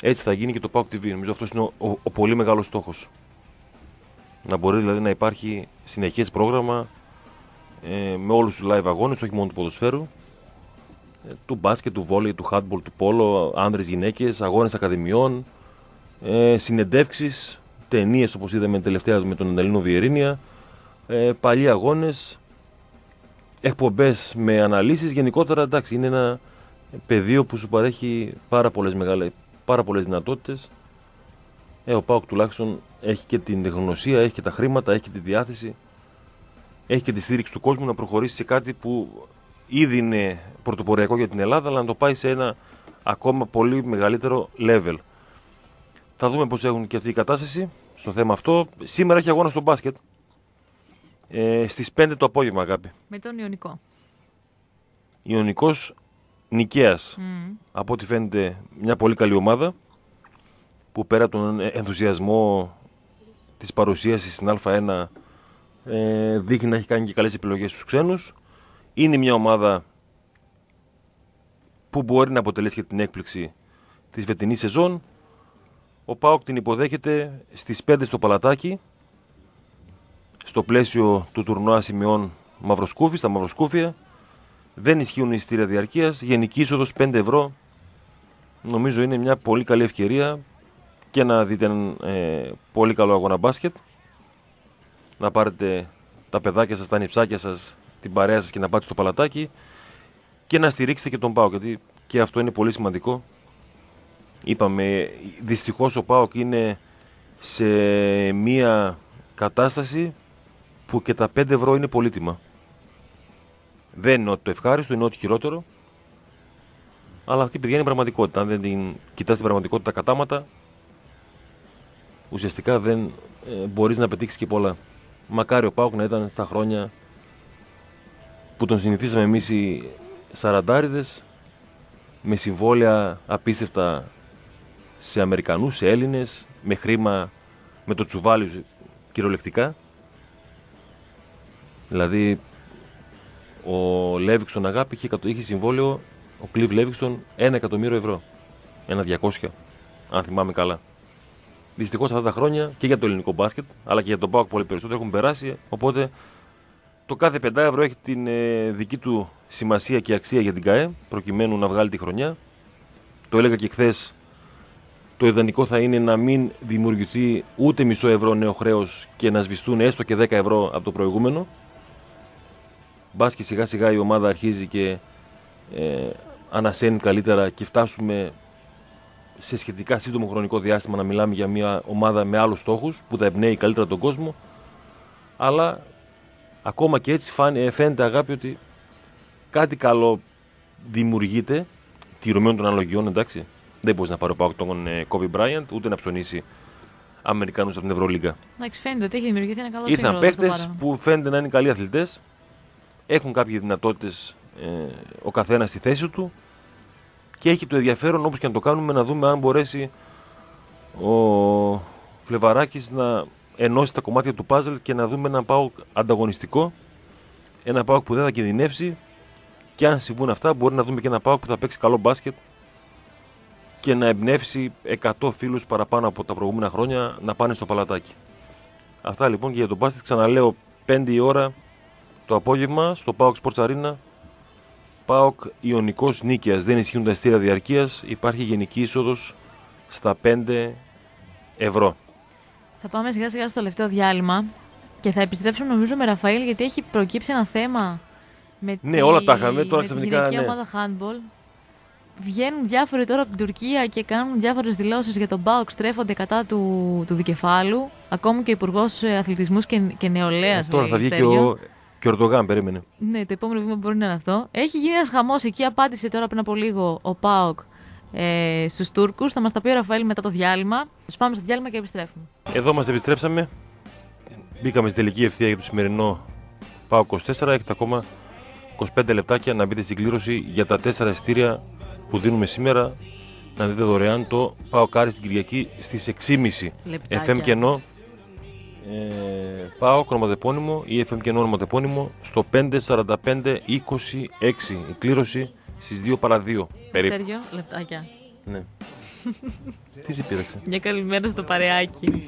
Έτσι θα γίνει και το PAOK TV. Νομίζω αυτός είναι ο πολύ μεγάλος στόχος. Να μπορεί δηλαδή να υπάρχει συνεχές πρόγραμμα με όλους τους live αγώνες, όχι μόνο του ποδοσφαίρου, του μπάσκετ, του βόλεϊ, του handball, του πόλο, άνδρες, γυναίκες, αγώνες ακαδημιών, συνεντεύξεις, ταινίες όπως είδαμε τελευταία με τον Ελλήνο Βιερίνια, παλιοί αγώνες, εκπομπές με αναλύσεις. Γενικότερα εντάξει, είναι ένα πεδίο που σου παρέχει πάρα πολλές δυνατότητες. Ο ΠΑΟΚ τουλάχιστον έχει και την γνωσία, έχει και τα χρήματα, έχει και τη διάθεση, έχει και τη στήριξη του κόσμου να προχωρήσει σε κάτι που ήδη είναι πρωτοποριακό για την Ελλάδα, αλλά να το πάει σε ένα ακόμα πολύ μεγαλύτερο level. Θα δούμε πώς έχουν και αυτή η κατάσταση στο θέμα αυτό. Σήμερα έχει αγώνα στο μπάσκετ. Στις 5 το απόγευμα, αγάπη. Με τον Ιωνικό. Ιωνικός Νικαίας. Από ό,τι φαίνεται μια πολύ καλή ομάδα που πέρα από τον ενθουσιασμό της παρουσίασης στην Α1 δείχνει να έχει κάνει και καλές επιλογές στους ξένους. Είναι μια ομάδα που μπορεί να αποτελέσει και την έκπληξη της φετινής σεζόν. Ο ΠΑΟΚ την υποδέχεται στις 5 στο Παλατάκι, στο πλαίσιο του τουρνουά σημειών Μαυροσκούφι, στα Μαυροσκούφια. Δεν ισχύουν εισιτήρια διαρκείας. Γενική είσοδος 5 ευρώ. Νομίζω είναι μια πολύ καλή ευκαιρία και να δείτε έναν πολύ καλό αγώνα μπάσκετ. Να πάρετε τα παιδάκια σας, τα νηψάκια σας, την παρέα σας και να πάτε στο Παλατάκι και να στηρίξετε και τον ΠΑΟΚ, γιατί και αυτό είναι πολύ σημαντικό. Είπαμε, δυστυχώς ο ΠΑΟΚ είναι σε μια κατάσταση που και τα 5 ευρώ είναι πολύτιμα. Δεν είναι ότι το ευχάριστο, είναι ότι χειρότερο. Αλλά αυτή, παιδιά, είναι η πραγματικότητα. Αν δεν την κοιτάς την πραγματικότητα κατάματα, ουσιαστικά δεν μπορείς να πετύχεις και πολλά. Μακάρι ο ΠΑΟΚ να ήταν στα χρόνια που τον συνηθίσαμε εμείς οι σαραντάριδες, με συμβόλαια απίστευτα σε Αμερικανούς, σε Έλληνες, με χρήμα, με το τσουβάλι κυριολεκτικά. Δηλαδή, ο Λέβιξον, αγάπη, είχε συμβόλαιο, ο Κλιβ Λέβιξον, 1 εκατομμύριο ευρώ. 1.200.000, αν θυμάμαι καλά. Δυστυχώς αυτά τα χρόνια και για το ελληνικό μπάσκετ, αλλά και για τον ΠΑΟΚ πολύ περισσότερο έχουν περάσει. Οπότε το κάθε 5 ευρώ έχει την δική του σημασία και αξία για την ΚΑΕ, προκειμένου να βγάλει τη χρονιά. Το έλεγα και χθες, το ιδανικό θα είναι να μην δημιουργηθεί ούτε μισό ευρώ νέο χρέος και να σβηστούν έστω και 10 ευρώ από το προηγούμενο. Μπας και σιγά σιγά η ομάδα αρχίζει και ανασένει καλύτερα και φτάσουμε σε σχετικά σύντομο χρονικό διάστημα να μιλάμε για μια ομάδα με άλλους στόχους που θα εμπνέει καλύτερα τον κόσμο. Αλλά ακόμα και έτσι φαίνεται, αγάπη, ότι κάτι καλό δημιουργείται, τηρουμένων των αναλογιών, εντάξει. Δεν μπορεί να πάρει ο ΠΑΟΚ τον Kobe Bryant, ούτε να ψωνίσει Αμερικάνους από την Ευρωλίγκα. Εντάξει, φαίνεται ότι έχει δημιουργηθεί ένα καλό σύγκρουμα. Ήρθαν παίχτες που φαίνεται να είναι καλοί αθλητές, έχουν κάποιες δυνατότητες ο καθένας στη θέση του και έχει το ενδιαφέρον, όπως και να το κάνουμε, να δούμε αν μπορέσει ο Φλεβαράκης να ενώσει τα κομμάτια του πάζλ και να δούμε ένα ΠΑΟΚ ανταγωνιστικό, ένα ΠΑΟΚ που δεν θα κινδυνεύσει, και αν συμβούν αυτά μπορεί να δούμε και ένα ΠΑΟΚ που θα παίξει καλό μπάσκετ και να εμπνεύσει 100 φίλους παραπάνω από τα προηγούμενα χρόνια να πάνε στο Παλατάκι. Αυτά λοιπόν και για τον μπάσκετ. Ξαναλέω, 5 η ώρα το απόγευμα στο ΠΑΟΚ Sports Arena. ΠΑΟΚ Ιωνικός Νίκαιας. Δεν ισχύουν τα εισιτήρια διαρκείας. Υπάρχει γενική είσοδος στα 5 ευρώ. Θα πάμε σιγά σιγά στο τελευταίο διάλειμμα και θα επιστρέψουμε νομίζω με Ραφαήλ, γιατί έχει προκύψει ένα θέμα με όλα τα είχαμε. Τώρα τη γυναικεία ομάδα handball. Βγαίνουν διάφοροι τώρα από την Τουρκία και κάνουν διάφορες δηλώσεις για τον ΠΑΟΚ, στρέφονται κατά του δικεφάλου. Ακόμη και ο Υπουργός Αθλητισμού και Νεολαίας. Τώρα θα βγει και ο Ερντογάν, περίμενε. Ναι, το επόμενο βήμα μπορεί να είναι αυτό. Έχει γίνει ένας χαμός εκεί, απάντησε τώρα πριν από λίγο ο ΠΑΟΚ στους Τούρκους. Θα μας τα πει ο Ραφαήλ μετά το διάλειμμα. Θα πάμε στο διάλειμμα και επιστρέφουμε. Εδώ μας επιστρέψαμε. Μπήκαμε στην τελική ευθεία για το σημερινό ΠΑΟΚ 24. Έχετε ακόμα 25 λεπτάκια να μπείτε στην κλήρωση για τα 4 εισιτήρια που δίνουμε σήμερα. Να δείτε δωρεάν το ΠΑΟΚ Άρης την Κυριακή στις 6.30. FM Κενό ΠΑΟΚ ονοματεπώνυμο ή FM Κενό ονοματεπώνυμο στο 54526. Η κλήρωση στις 2 παρα 2 περίπου. Λεπτάκια. Ναι. Τι σε πείραξε? Μια καλημέρα στο παρεάκι.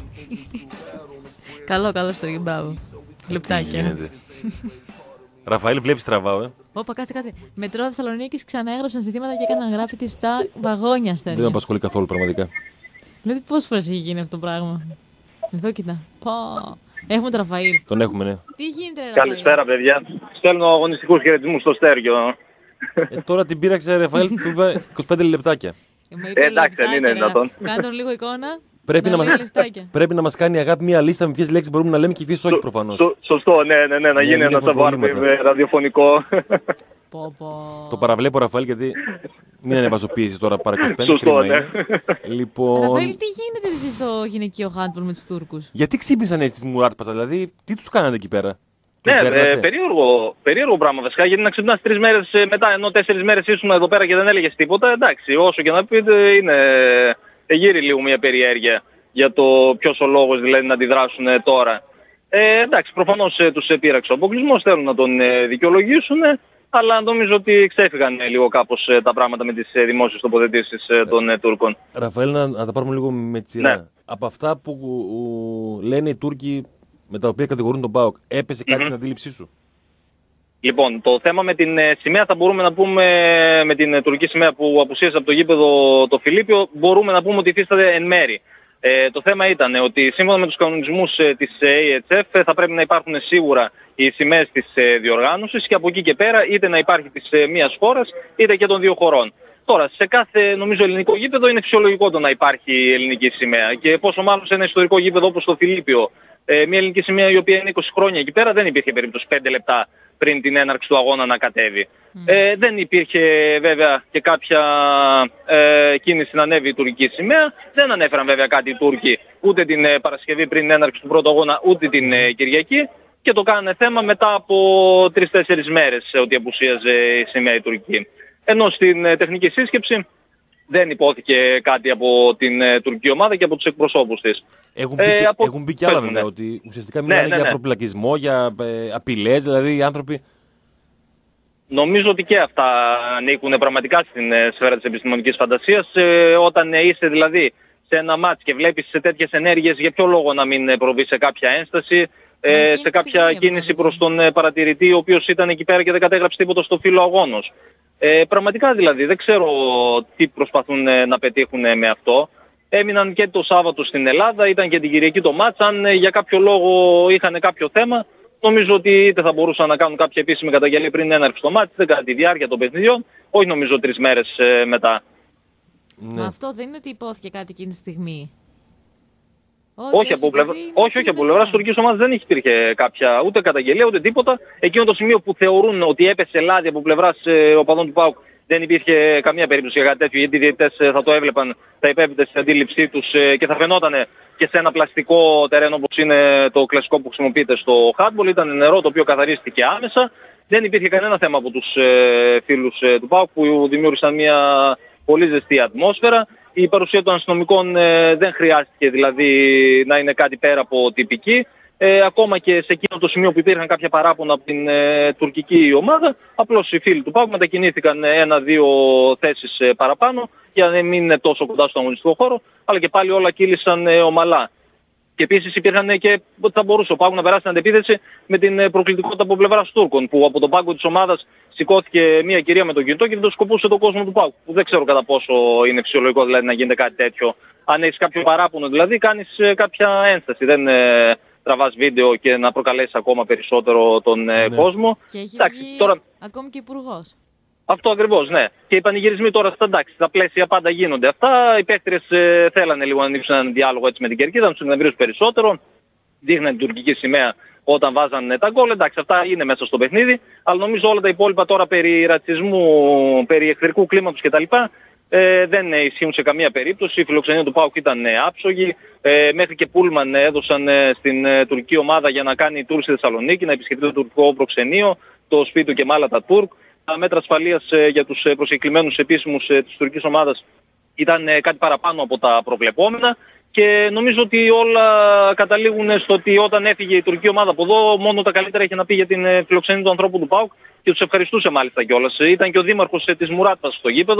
Καλό στο ίδιο, μπράβο. Λεπτάκια. Ραφαήλ, βλέπεις τραβάω, Όπα, κάτσε. Μετρό Θεσσαλονίκης ξαναέγραψαν ζητήματα και έκαναν γράφητη στα βαγόνια, στέλνει. Δεν με απασχολεί καθόλου πραγματικά. Δηλαδή, πόσες φορές έχει γίνει αυτό το πράγμα? Εδώ κοίτα. Έχουμε τον Ραφαήλ. Τον έχουμε, ναι. Τι γίνεται, ρε Ραφαήλ? Καλησπέρα, παιδιά. Στέλνω αγωνιστικούς χαιρετισμούς στο Στέργιο. Τώρα την πείραξε, Ραφαήλ, του είπα 25 λεπτάκια. Εντάξει, δεν είναι δυνατόν. Κάνε τον λίγο εικόνα. Πρέπει να μας κάνει αγάπη μια λίστα με ποιες λέξεις μπορούμε να λέμε και ποιες όχι προφανώς. Σωστό, ναι, να γίνει ένα savoir-vivre ραδιοφωνικό. Το παραβλέπω, Ραφαήλ, γιατί μην ανεβαζοποιήσεις τώρα παρά 25. Σωστό, ναι. Λοιπόν... Ραφαήλ, τι γίνεται εσείς στο γυναικείο handball με τους Τούρκους? Γιατί ξύπνησαν έτσι τις Μουράτπας, δηλαδή τι τους κάνατε εκεί πέρα? Ναι, περίεργο πράγμα βασικά, γιατί να ξυπνάς 3 μέρες μετά, ενώ 4 μέρες ήσουν εδώ πέρα και δεν έλεγες τίποτα. Εντάξει, όσο και να πείτε, γύρει λίγο μια περιέργεια για το ποιος ο λόγος δηλαδή να αντιδράσουν τώρα. Εντάξει, προφανώς τους πείραξε ο αποκλεισμός, θέλουν να τον δικαιολογήσουν, αλλά νομίζω ότι ξέφυγαν λίγο κάπως τα πράγματα με τις δημόσιες τοποθετήσεις των Τούρκων. Ραφαήλ, να τα πάρουμε λίγο με τη σειρά. Ναι. Από αυτά που λένε οι Τούρκοι με τα οποία κατηγορούν τον ΠΑΟΚ, έπεσε κάτι στην αντίληψή σου? Λοιπόν, το θέμα με την σημαία θα μπορούμε να πούμε, με την τουρκική σημαία που απουσίασε από το γήπεδο το Φιλίππιο, μπορούμε να πούμε ότι υφίσταται εν μέρη. Το θέμα ήταν ότι σύμφωνα με τους κανονισμούς της AHF θα πρέπει να υπάρχουν σίγουρα οι σημαίες της διοργάνωσης και από εκεί και πέρα είτε να υπάρχει της μίας χώρας είτε και των δύο χωρών. Τώρα, σε κάθε νομίζω ελληνικό γήπεδο είναι φυσιολογικό το να υπάρχει ελληνική σημαία και πόσο μάλλον σε ένα ιστορικό γήπεδο όπως το Φιλίππιο, μια ελληνική σημαία η οποία είναι 20 χρόνια εκεί πέρα, δεν υπήρχε περίπτωση 5 λεπτά πριν την έναρξη του αγώνα να κατέβει. Δεν υπήρχε βέβαια και κάποια κίνηση να ανέβει η τουρκική σημαία. Δεν ανέφεραν βέβαια κάτι οι Τούρκοι ούτε την Παρασκευή πριν την έναρξη του πρώτου αγώνα ούτε την Κυριακή και το κάνανε θέμα μετά από 3-4 μέρες ότι απουσίαζε η σημαία η τουρκική. Ενώ στην τεχνική σύσκεψη δεν υπόθηκε κάτι από την τουρκική ομάδα και από τους εκπροσώπους της. Έχουν μπει και άλλα βέβαια, ότι ουσιαστικά μιλάνε για προπυλακισμό, για απειλές, δηλαδή οι άνθρωποι... Νομίζω ότι και αυτά ανήκουν πραγματικά στην σφαίρα της επιστημονικής φαντασίας. Όταν είσαι δηλαδή σε ένα μάτς και βλέπεις σε τέτοιες ενέργειες, για ποιο λόγο να μην προβεί σε κάποια ένσταση, σε κάποια κίνηση προς τον παρατηρητή, ο οποίος ήταν εκεί πέρα και δεν κατέγραψε τίποτα στο φύλλο αγώνος. Πραγματικά δηλαδή δεν ξέρω τι προσπαθούν να πετύχουν με αυτό. Έμειναν και το Σάββατο στην Ελλάδα, ήταν και την Κυριακή το μάτς. Αν για κάποιο λόγο είχαν κάποιο θέμα, νομίζω ότι είτε θα μπορούσαν να κάνουν κάποια επίσημη καταγγελία πριν έναρξη το μάτς, είτε κατά τη διάρκεια των παιχνιδιών, όχι νομίζω 3 μέρες μετά. Ναι. Μα αυτό δεν είναι ότι υπόθηκε κάτι εκείνη τη στιγμή? Όχι από πλευράς της τουρκικής ομάδας δεν υπήρχε κάποια ούτε καταγγελία ούτε τίποτα. Εκείνο το σημείο που θεωρούν ότι έπεσε λάδι από πλευράς οπαδών του ΠΑΟΚ δεν υπήρχε καμία περίπτωση για κάτι τέτοιο, γιατί οι διαιτητές θα το έβλεπαν, θα υπέβητε στην αντίληψή τους και θα φαινόταν και σε ένα πλαστικό τερένο όπως είναι το κλασικό που χρησιμοποιείται στο handball. Ήταν νερό το οποίο καθαρίστηκε άμεσα. Δεν υπήρχε κανένα θέμα από τους φίλους του ΠΑΟΚ που δημιούργησαν μια πολύ ζεστή ατμόσφαιρα. Η παρουσία των αστυνομικών δεν χρειάστηκε δηλαδή να είναι κάτι πέρα από τυπική. Ακόμα και σε εκείνο το σημείο που υπήρχαν κάποια παράπονα από την τουρκική ομάδα, απλώς οι φίλοι του ΠΑΟΚ μετακινήθηκαν 1-2 θέσεις παραπάνω για να μην είναι τόσο κοντά στον αγωνιστικό χώρο, αλλά και πάλι όλα κύλησαν ομαλά. Και επίσης υπήρχαν και θα μπορούσε ο ΠΑΟΚ να περάσει την αντεπίθεση με την προκλητικότητα από πλευράς Τούρκων, που από τον πάγκο της ομάδας σηκώθηκε μια κυρία με τον κινητό και δεν το σκοπούσε τον κόσμο του ΠΑΟΚ. Που δεν ξέρω κατά πόσο είναι φυσιολογικό δηλαδή να γίνεται κάτι τέτοιο. Αν έχεις κάποιο παράπονο δηλαδή κάνεις κάποια ένσταση. Δεν τραβάς βίντεο και να προκαλέσεις ακόμα περισσότερο τον κόσμο. Και έχει βγει τώρα... ακόμη και υπουργός. Αυτό ακριβώς, ναι. Και οι πανηγυρισμοί τώρα στα πλαίσια πάντα γίνονται αυτά. Οι παίκτες θέλανε λίγο να ανοίξουν έναν διάλογο έτσι με την κερκίδα, να τους εκνευρίσουν περισσότερο. Δείχναν την τουρκική σημαία όταν βάζαν τα γκολ. Εντάξει, αυτά είναι μέσα στο παιχνίδι. Αλλά νομίζω όλα τα υπόλοιπα τώρα περί ρατσισμού, περί εχθρικού κλίματος κτλ. Δεν ισχύουν σε καμία περίπτωση. Η φιλοξενία του ΠΑΟΚ ήταν άψογη. Μέχρι και πούλμαν έδωσαν στην τουρκική ομάδα για να κάνει τουρ στη Θεσσαλονίκη, να επισκεφτεί το τουρκικό προξενείο, το σπίτι του Κεμάλ Ατατούρκ. Τα μέτρα ασφαλείας για τους προσκεκλημένους επίσημους της τουρκικής ομάδας ήταν κάτι παραπάνω από τα προβλεπόμενα και νομίζω ότι όλα καταλήγουν στο ότι όταν έφυγε η τουρκική ομάδα από εδώ μόνο τα καλύτερα είχε να πει για την φιλοξενία του ανθρώπου του ΠΑΟΚ και τους ευχαριστούσε μάλιστα κιόλας. Ήταν και ο δήμαρχος της Μουράτπας στο γήπεδο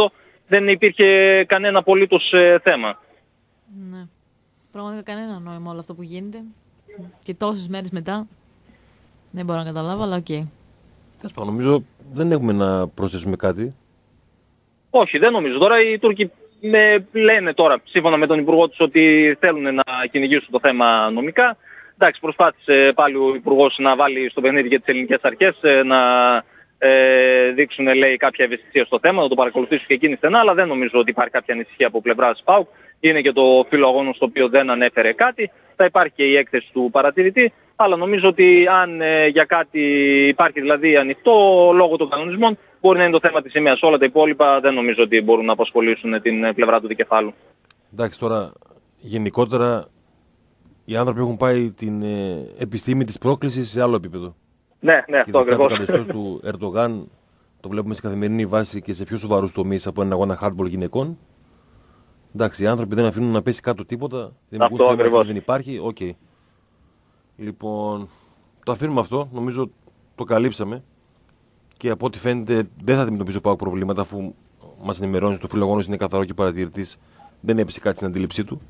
δεν υπήρχε κανένα απολύτως θέμα. Ναι. Πραγματικά κανένα νόημα όλο αυτό που γίνεται. Και τόσες μέρες μετά. Δεν μπορώ να καταλάβω, αλλά οκ. Νομίζω δεν έχουμε να προσθέσουμε κάτι. Όχι, δεν νομίζω. Τώρα οι Τούρκοι λένε τώρα, σύμφωνα με τον Υπουργό τους, ότι θέλουν να κυνηγήσουν το θέμα νομικά. Εντάξει, προσπάθησε πάλι ο Υπουργός να βάλει στο παιχνίδι και τις ελληνικές αρχές, να δείξουν, λέει, κάποια ευαισθησία στο θέμα, να το παρακολουθήσουν και εκείνη στενά, αλλά δεν νομίζω ότι υπάρχει κάποια ανησυχία από πλευράς ΠΑΟΚ. Είναι και το φύλλο αγώνων στο οποίο δεν ανέφερε κάτι. Θα υπάρχει και η έκθεση του παρατηρητή, αλλά νομίζω ότι αν για κάτι υπάρχει δηλαδή ανοιχτό λόγω των κανονισμών, μπορεί να είναι το θέμα της σημαίας. Όλα τα υπόλοιπα δεν νομίζω ότι μπορούν να απασχολήσουν την πλευρά του δικεφάλου. Εντάξει, τώρα γενικότερα οι άνθρωποι έχουν πάει την επιστήμη της πρόκλησης σε άλλο επίπεδο. Ναι, αυτό ακριβώς. Το καθεστώς του Ερντογάν το βλέπουμε σε καθημερινή βάση και σε πιο σοβαρούς τομείς από έναν αγώνα hardball γυναικών. Εντάξει, οι άνθρωποι δεν αφήνουν να πέσει κάτω τίποτα. Δεν υπάρχει. Okay. Λοιπόν, το αφήνουμε αυτό. Νομίζω το καλύψαμε. Και από ό,τι φαίνεται δεν θα αντιμετωπίζω πάω προβλήματα, αφού μας ενημερώνει στο φύλλο αγώνος, είναι καθαρό και παρατηρητής. Δεν έπεσε κάτι στην αντίληψή του.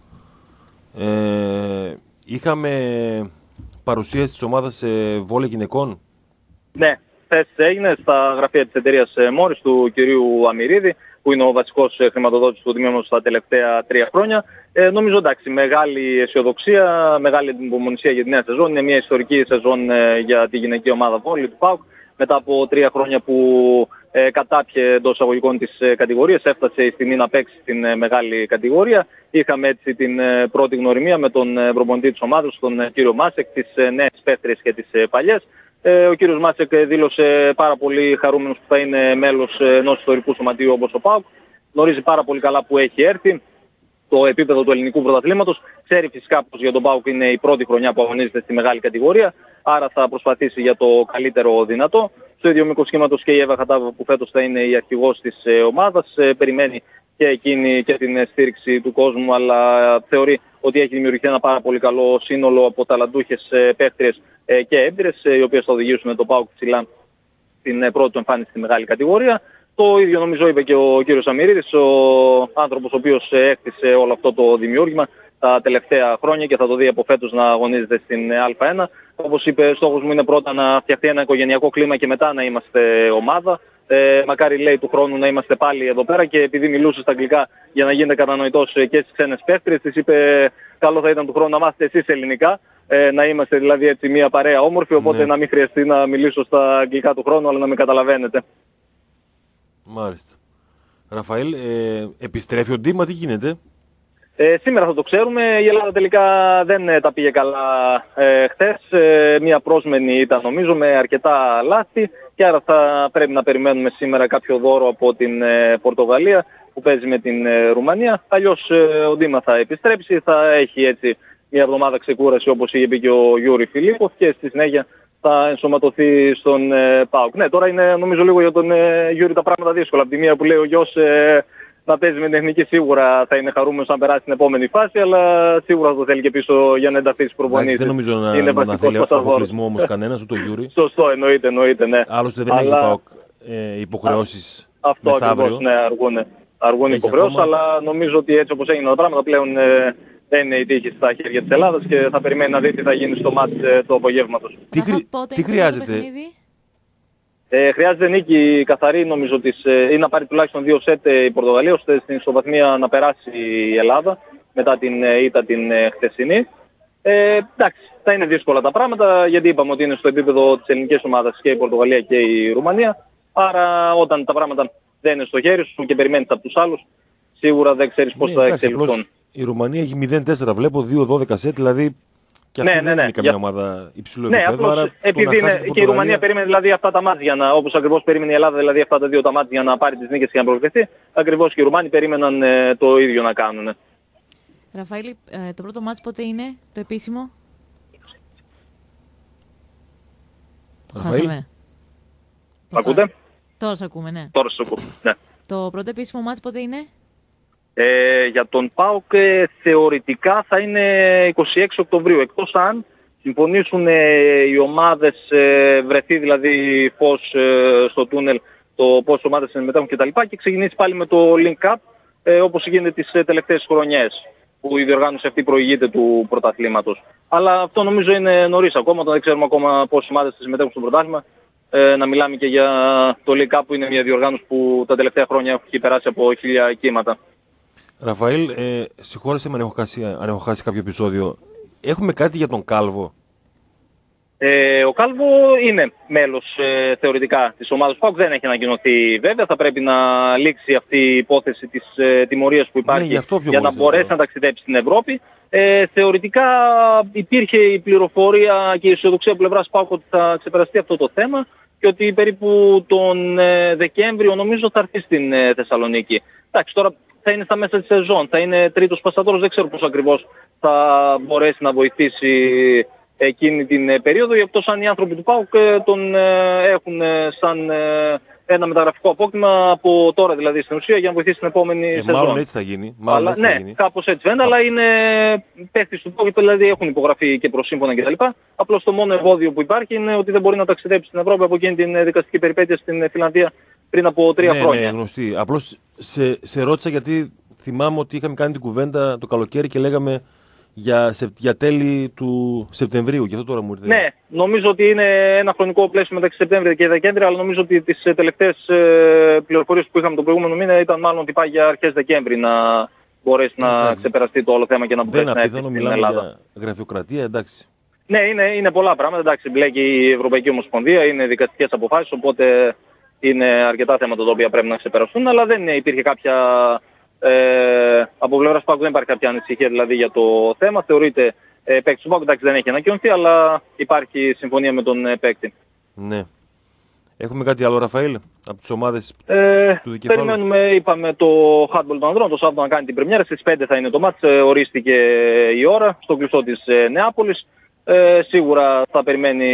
Είχαμε παρουσίαση της ομάδας σε βόλεϊ γυναικών. Ναι, χθες έγινε στα γραφεία της εταιρείας Μόρις του κυρίου Αμυρίδη, που είναι ο βασικός χρηματοδότης του τμήματος τα τελευταία 3 χρόνια. Νομίζω, εντάξει, μεγάλη αισιοδοξία, μεγάλη υπομονησία για τη νέα σεζόν. Είναι μια ιστορική σεζόν για τη γυναική ομάδα βόλεϊ του ΠΑΟΚ. Μετά από 3 χρόνια που κατάπιε εντός εισαγωγικών της κατηγορίας, έφτασε η στιγμή να παίξει στην μεγάλη κατηγορία. Είχαμε έτσι την πρώτη γνωριμία με τον προπονητή της ομάδας, τον κύριο Μάσεκ, τις νέες παίχτριες και τις παλιές. Ο κύριος Μάσεκ δήλωσε πάρα πολύ χαρούμενος που θα είναι μέλος ενός ιστορικού σωματείου όπως ο ΠΑΟΚ. Γνωρίζει πάρα πολύ καλά που έχει έρθει το επίπεδο του ελληνικού πρωταθλήματος. Ξέρει φυσικά πως για τον ΠΑΟΚ είναι η πρώτη χρονιά που αγωνίζεται στη μεγάλη κατηγορία, άρα θα προσπαθήσει για το καλύτερο δυνατό. Στο ίδιο μήκος σχήματος και η Εύα Χατάβα, που φέτος θα είναι η αρχηγός της ομάδας, περιμένει και εκείνη και την στήριξη του κόσμου, αλλά θεωρεί ότι έχει δημιουργηθεί ένα πάρα πολύ καλό σύνολο από ταλαντούχες παίχτριες και έμπειρες, οι οποίες θα οδηγήσουν το ΠΑΟΚ ψηλά στην πρώτη του εμφάνιση στη μεγάλη κατηγορία. Το ίδιο νομίζω είπε και ο κύριος Αμυρίδης, ο άνθρωπος ο οποίος έκτισε όλο αυτό το δημιούργημα τα τελευταία χρόνια και θα το δει από φέτος να αγωνίζεται στην Α1. Όπως είπε, στόχος μου είναι πρώτα να φτιαχτεί ένα οικογενειακό κλίμα και μετά να είμαστε ομάδα. Μακάρι, λέει, του χρόνου να είμαστε πάλι εδώ πέρα, και επειδή μιλούσε στα αγγλικά για να γίνεται κατανοητός και στις ξένες παίχτριες, της είπε καλό θα ήταν του χρόνου να μάθετε εσείς ελληνικά, να είμαστε δηλαδή έτσι μια παρέα όμορφη, οπότε να μην χρειαστεί να μιλήσω στα αγγλικά του χρόνου, αλλά να με καταλαβαίνετε. Μάλιστα. Ραφαήλ, επιστρέφει ο Ντίμα, τι γίνεται? Σήμερα θα το ξέρουμε. Η Ελλάδα τελικά δεν τα πήγε καλά χθες. Μια πρόσμενη ήταν νομίζω με αρκετά λάθη, και άρα θα πρέπει να περιμένουμε σήμερα κάποιο δώρο από την Πορτογαλία που παίζει με την Ρουμανία. Αλλιώς ο Ντίμα θα επιστρέψει, θα έχει έτσι μια εβδομάδα ξεκούραση όπως είχε πει και ο Γιούρι Φιλίπποφ, και στη συνέχεια θα ενσωματωθεί στον ΠΑΟΚ. Ναι, τώρα είναι νομίζω λίγο για τον Γιούρι τα πράγματα δύσκολα. Από τη μία που λέει ο γιος να παίζει με την εθνική, σίγουρα θα είναι χαρούμενος να περάσει την επόμενη φάση, αλλά σίγουρα θα το θέλει και πίσω για να ενταθεί στις προπονήσεις. Δεν νομίζω να θέλει αποκλεισμό όμως κανένας, ούτε ο Γιούρι. Σωστό, εννοείται, ναι. Άλλωστε δεν έχει ΠΑΟΚ υποχρεώσεις αυτό ακριβώς, ναι, αργούν υποχρεώσεις, αλλά νομίζω ότι έτσι όπως έγιναν τα πράγματα πλέον δεν είναι η τύχη στα χέρια της Ελλάδας και θα περιμένει να δει τι θα γίνει στο μάτς του απογεύματος. Τι χρειάζεται? Χρειάζεται νίκη καθαρή, νομίζω, ή να πάρει τουλάχιστον 2 σετ η Πορτογαλία, ώστε στην ισοβαθμία να περάσει η Ελλάδα μετά την ήττα την χθεσινή. Εντάξει, θα είναι δύσκολα τα πράγματα, γιατί είπαμε ότι είναι στο επίπεδο της ελληνικής ομάδας και η Πορτογαλία και η Ρουμανία. Άρα όταν τα πράγματα δεν είναι στο χέρι σου και περιμένεις από τους άλλους, σίγουρα δεν ξέρεις πώς θα εξελιχθούν. Η Ρουμανία έχει 0-4, βλέπω 2-12 σετ, δηλαδή. Και αυτή δεν είναι καμιά ομάδα υψηλού επίπεδου. Άρα επειδή και η Ρουμανία περίμενε δηλαδή αυτά τα μάτια, όπως ακριβώς περίμενε η Ελλάδα, δηλαδή αυτά τα 2 τα μάτια για να πάρει τις νίκες και να προκριθεί, ακριβώς και οι Ρουμάνοι περίμεναν το ίδιο να κάνουν. Ραφαήλ, το πρώτο μάτς πότε είναι, το επίσημο? Το χάσαμε. Ακούτε? Τώρα σε ακούμε, ναι. Τώρα σε ακούω, ναι. Το πρώτο επίσημο μάτς πότε είναι? Για τον ΠΑΟΚ θεωρητικά θα είναι 26 Οκτωβρίου, εκτός αν συμφωνήσουν οι ομάδες, βρεθεί δηλαδή φως στο τούνελ το πόσες ομάδες συμμετέχουν κτλ. Και ξεκινήσει πάλι με το Link Cup, όπως γίνεται τις τελευταίες χρονιές, που η διοργάνωση αυτή προηγείται του πρωταθλήματος. Αλλά αυτό νομίζω είναι νωρίς ακόμα, όταν δεν ξέρουμε ακόμα πόσες ομάδες συμμετέχουν στο πρωτάθλημα. Να μιλάμε και για το Link Cup, που είναι μια διοργάνωση που τα τελευταία χρόνια έχει περάσει από 1000 κύματα. Ραφαήλ, συγχώρεσαι με αν έχω χάσει κάποιο επεισόδιο. Έχουμε κάτι για τον Κάλβο? Ο Κάλβο είναι μέλος θεωρητικά της ομάδας ΠΑΟΚ, δεν έχει ανακοινωθεί βέβαια. Θα πρέπει να λήξει αυτή η υπόθεση της τιμωρίας που υπάρχει, για να μπορέσει να ταξιδέψει στην Ευρώπη. Θεωρητικά υπήρχε η πληροφορία και η αισιοδοξία από πλευράς ΠΑΟΚ ότι θα ξεπεραστεί αυτό το θέμα και ότι περίπου τον Δεκέμβριο νομίζω θα έρθει στην Θεσσαλονίκη. Εντάξει, τώρα θα είναι στα μέσα της σεζόν, θα είναι τρίτος πασατόρος, δεν ξέρω πώς ακριβώς θα μπορέσει να βοηθήσει εκείνη την περίοδο, εκτός αν οι άνθρωποι του ΠΑΟΚ τον έχουν σαν ένα μεταγραφικό απόκτημα από τώρα, δηλαδή στην ουσία, για να βοηθήσει την επόμενη σεζόν. Μάλλον έτσι θα γίνει. Κάπως έτσι φαίνεται, αλλά είναι παίχτης του ΠΑΟΚ, δηλαδή έχουν υπογραφεί και προσύμφωνα κτλ. Απλώς το μόνο εμπόδιο που υπάρχει είναι ότι δεν μπορεί να ταξιδέψει στην Ευρώπη από εκείνη την δικαστική περιπέτεια στην Φιλανδία πριν από 3 χρόνια. Ναι, γνωστή. Απλώς σε ρώτησα γιατί θυμάμαι ότι είχαμε κάνει την κουβέντα το καλοκαίρι και λέγαμε για τέλη του Σεπτεμβρίου, και αυτό τώρα μου ήρθε. Ναι, νομίζω ότι είναι ένα χρονικό πλαίσιο μεταξύ Σεπτέμβρη και Δεκέμβρη, αλλά νομίζω ότι τις τελευταίες πληροφορίες που είχαμε τον προηγούμενο μήνα ήταν μάλλον ότι πάει για αρχές Δεκέμβρη να μπορέσει να ξεπεραστεί το όλο θέμα και να μπορέσει να έρθει στην Ελλάδα. Για γραφειοκρατία, εντάξει. Ναι, είναι πολλά πράγματα. Εντάξει, μπλέκει η Ευρωπαϊκή Ομοσπονδία, είναι δικαστικές αποφάσεις, οπότε είναι αρκετά θέματα τα οποία πρέπει να ξεπεραστούν, αλλά δεν υπήρχε κάποια. Από πλευράς ΠΑΟΚ δεν υπάρχει κάποια ανησυχία δηλαδή για το θέμα. Θεωρείται παίκτης του ΠΑΟΚ, εντάξει, δεν έχει ανακοινωθεί, αλλά υπάρχει συμφωνία με τον παίκτη. Ναι. Έχουμε κάτι άλλο, Ραφαήλ, από τις ομάδες του δικεφάλου? Περιμένουμε, είπαμε, το handball των ανδρών, το Σάββατο να κάνει την πρεμιέρα. Στις 5 θα είναι το μάτς, ορίστηκε η ώρα, στο κλειστό της Νεάπολης. Σίγουρα θα περιμένει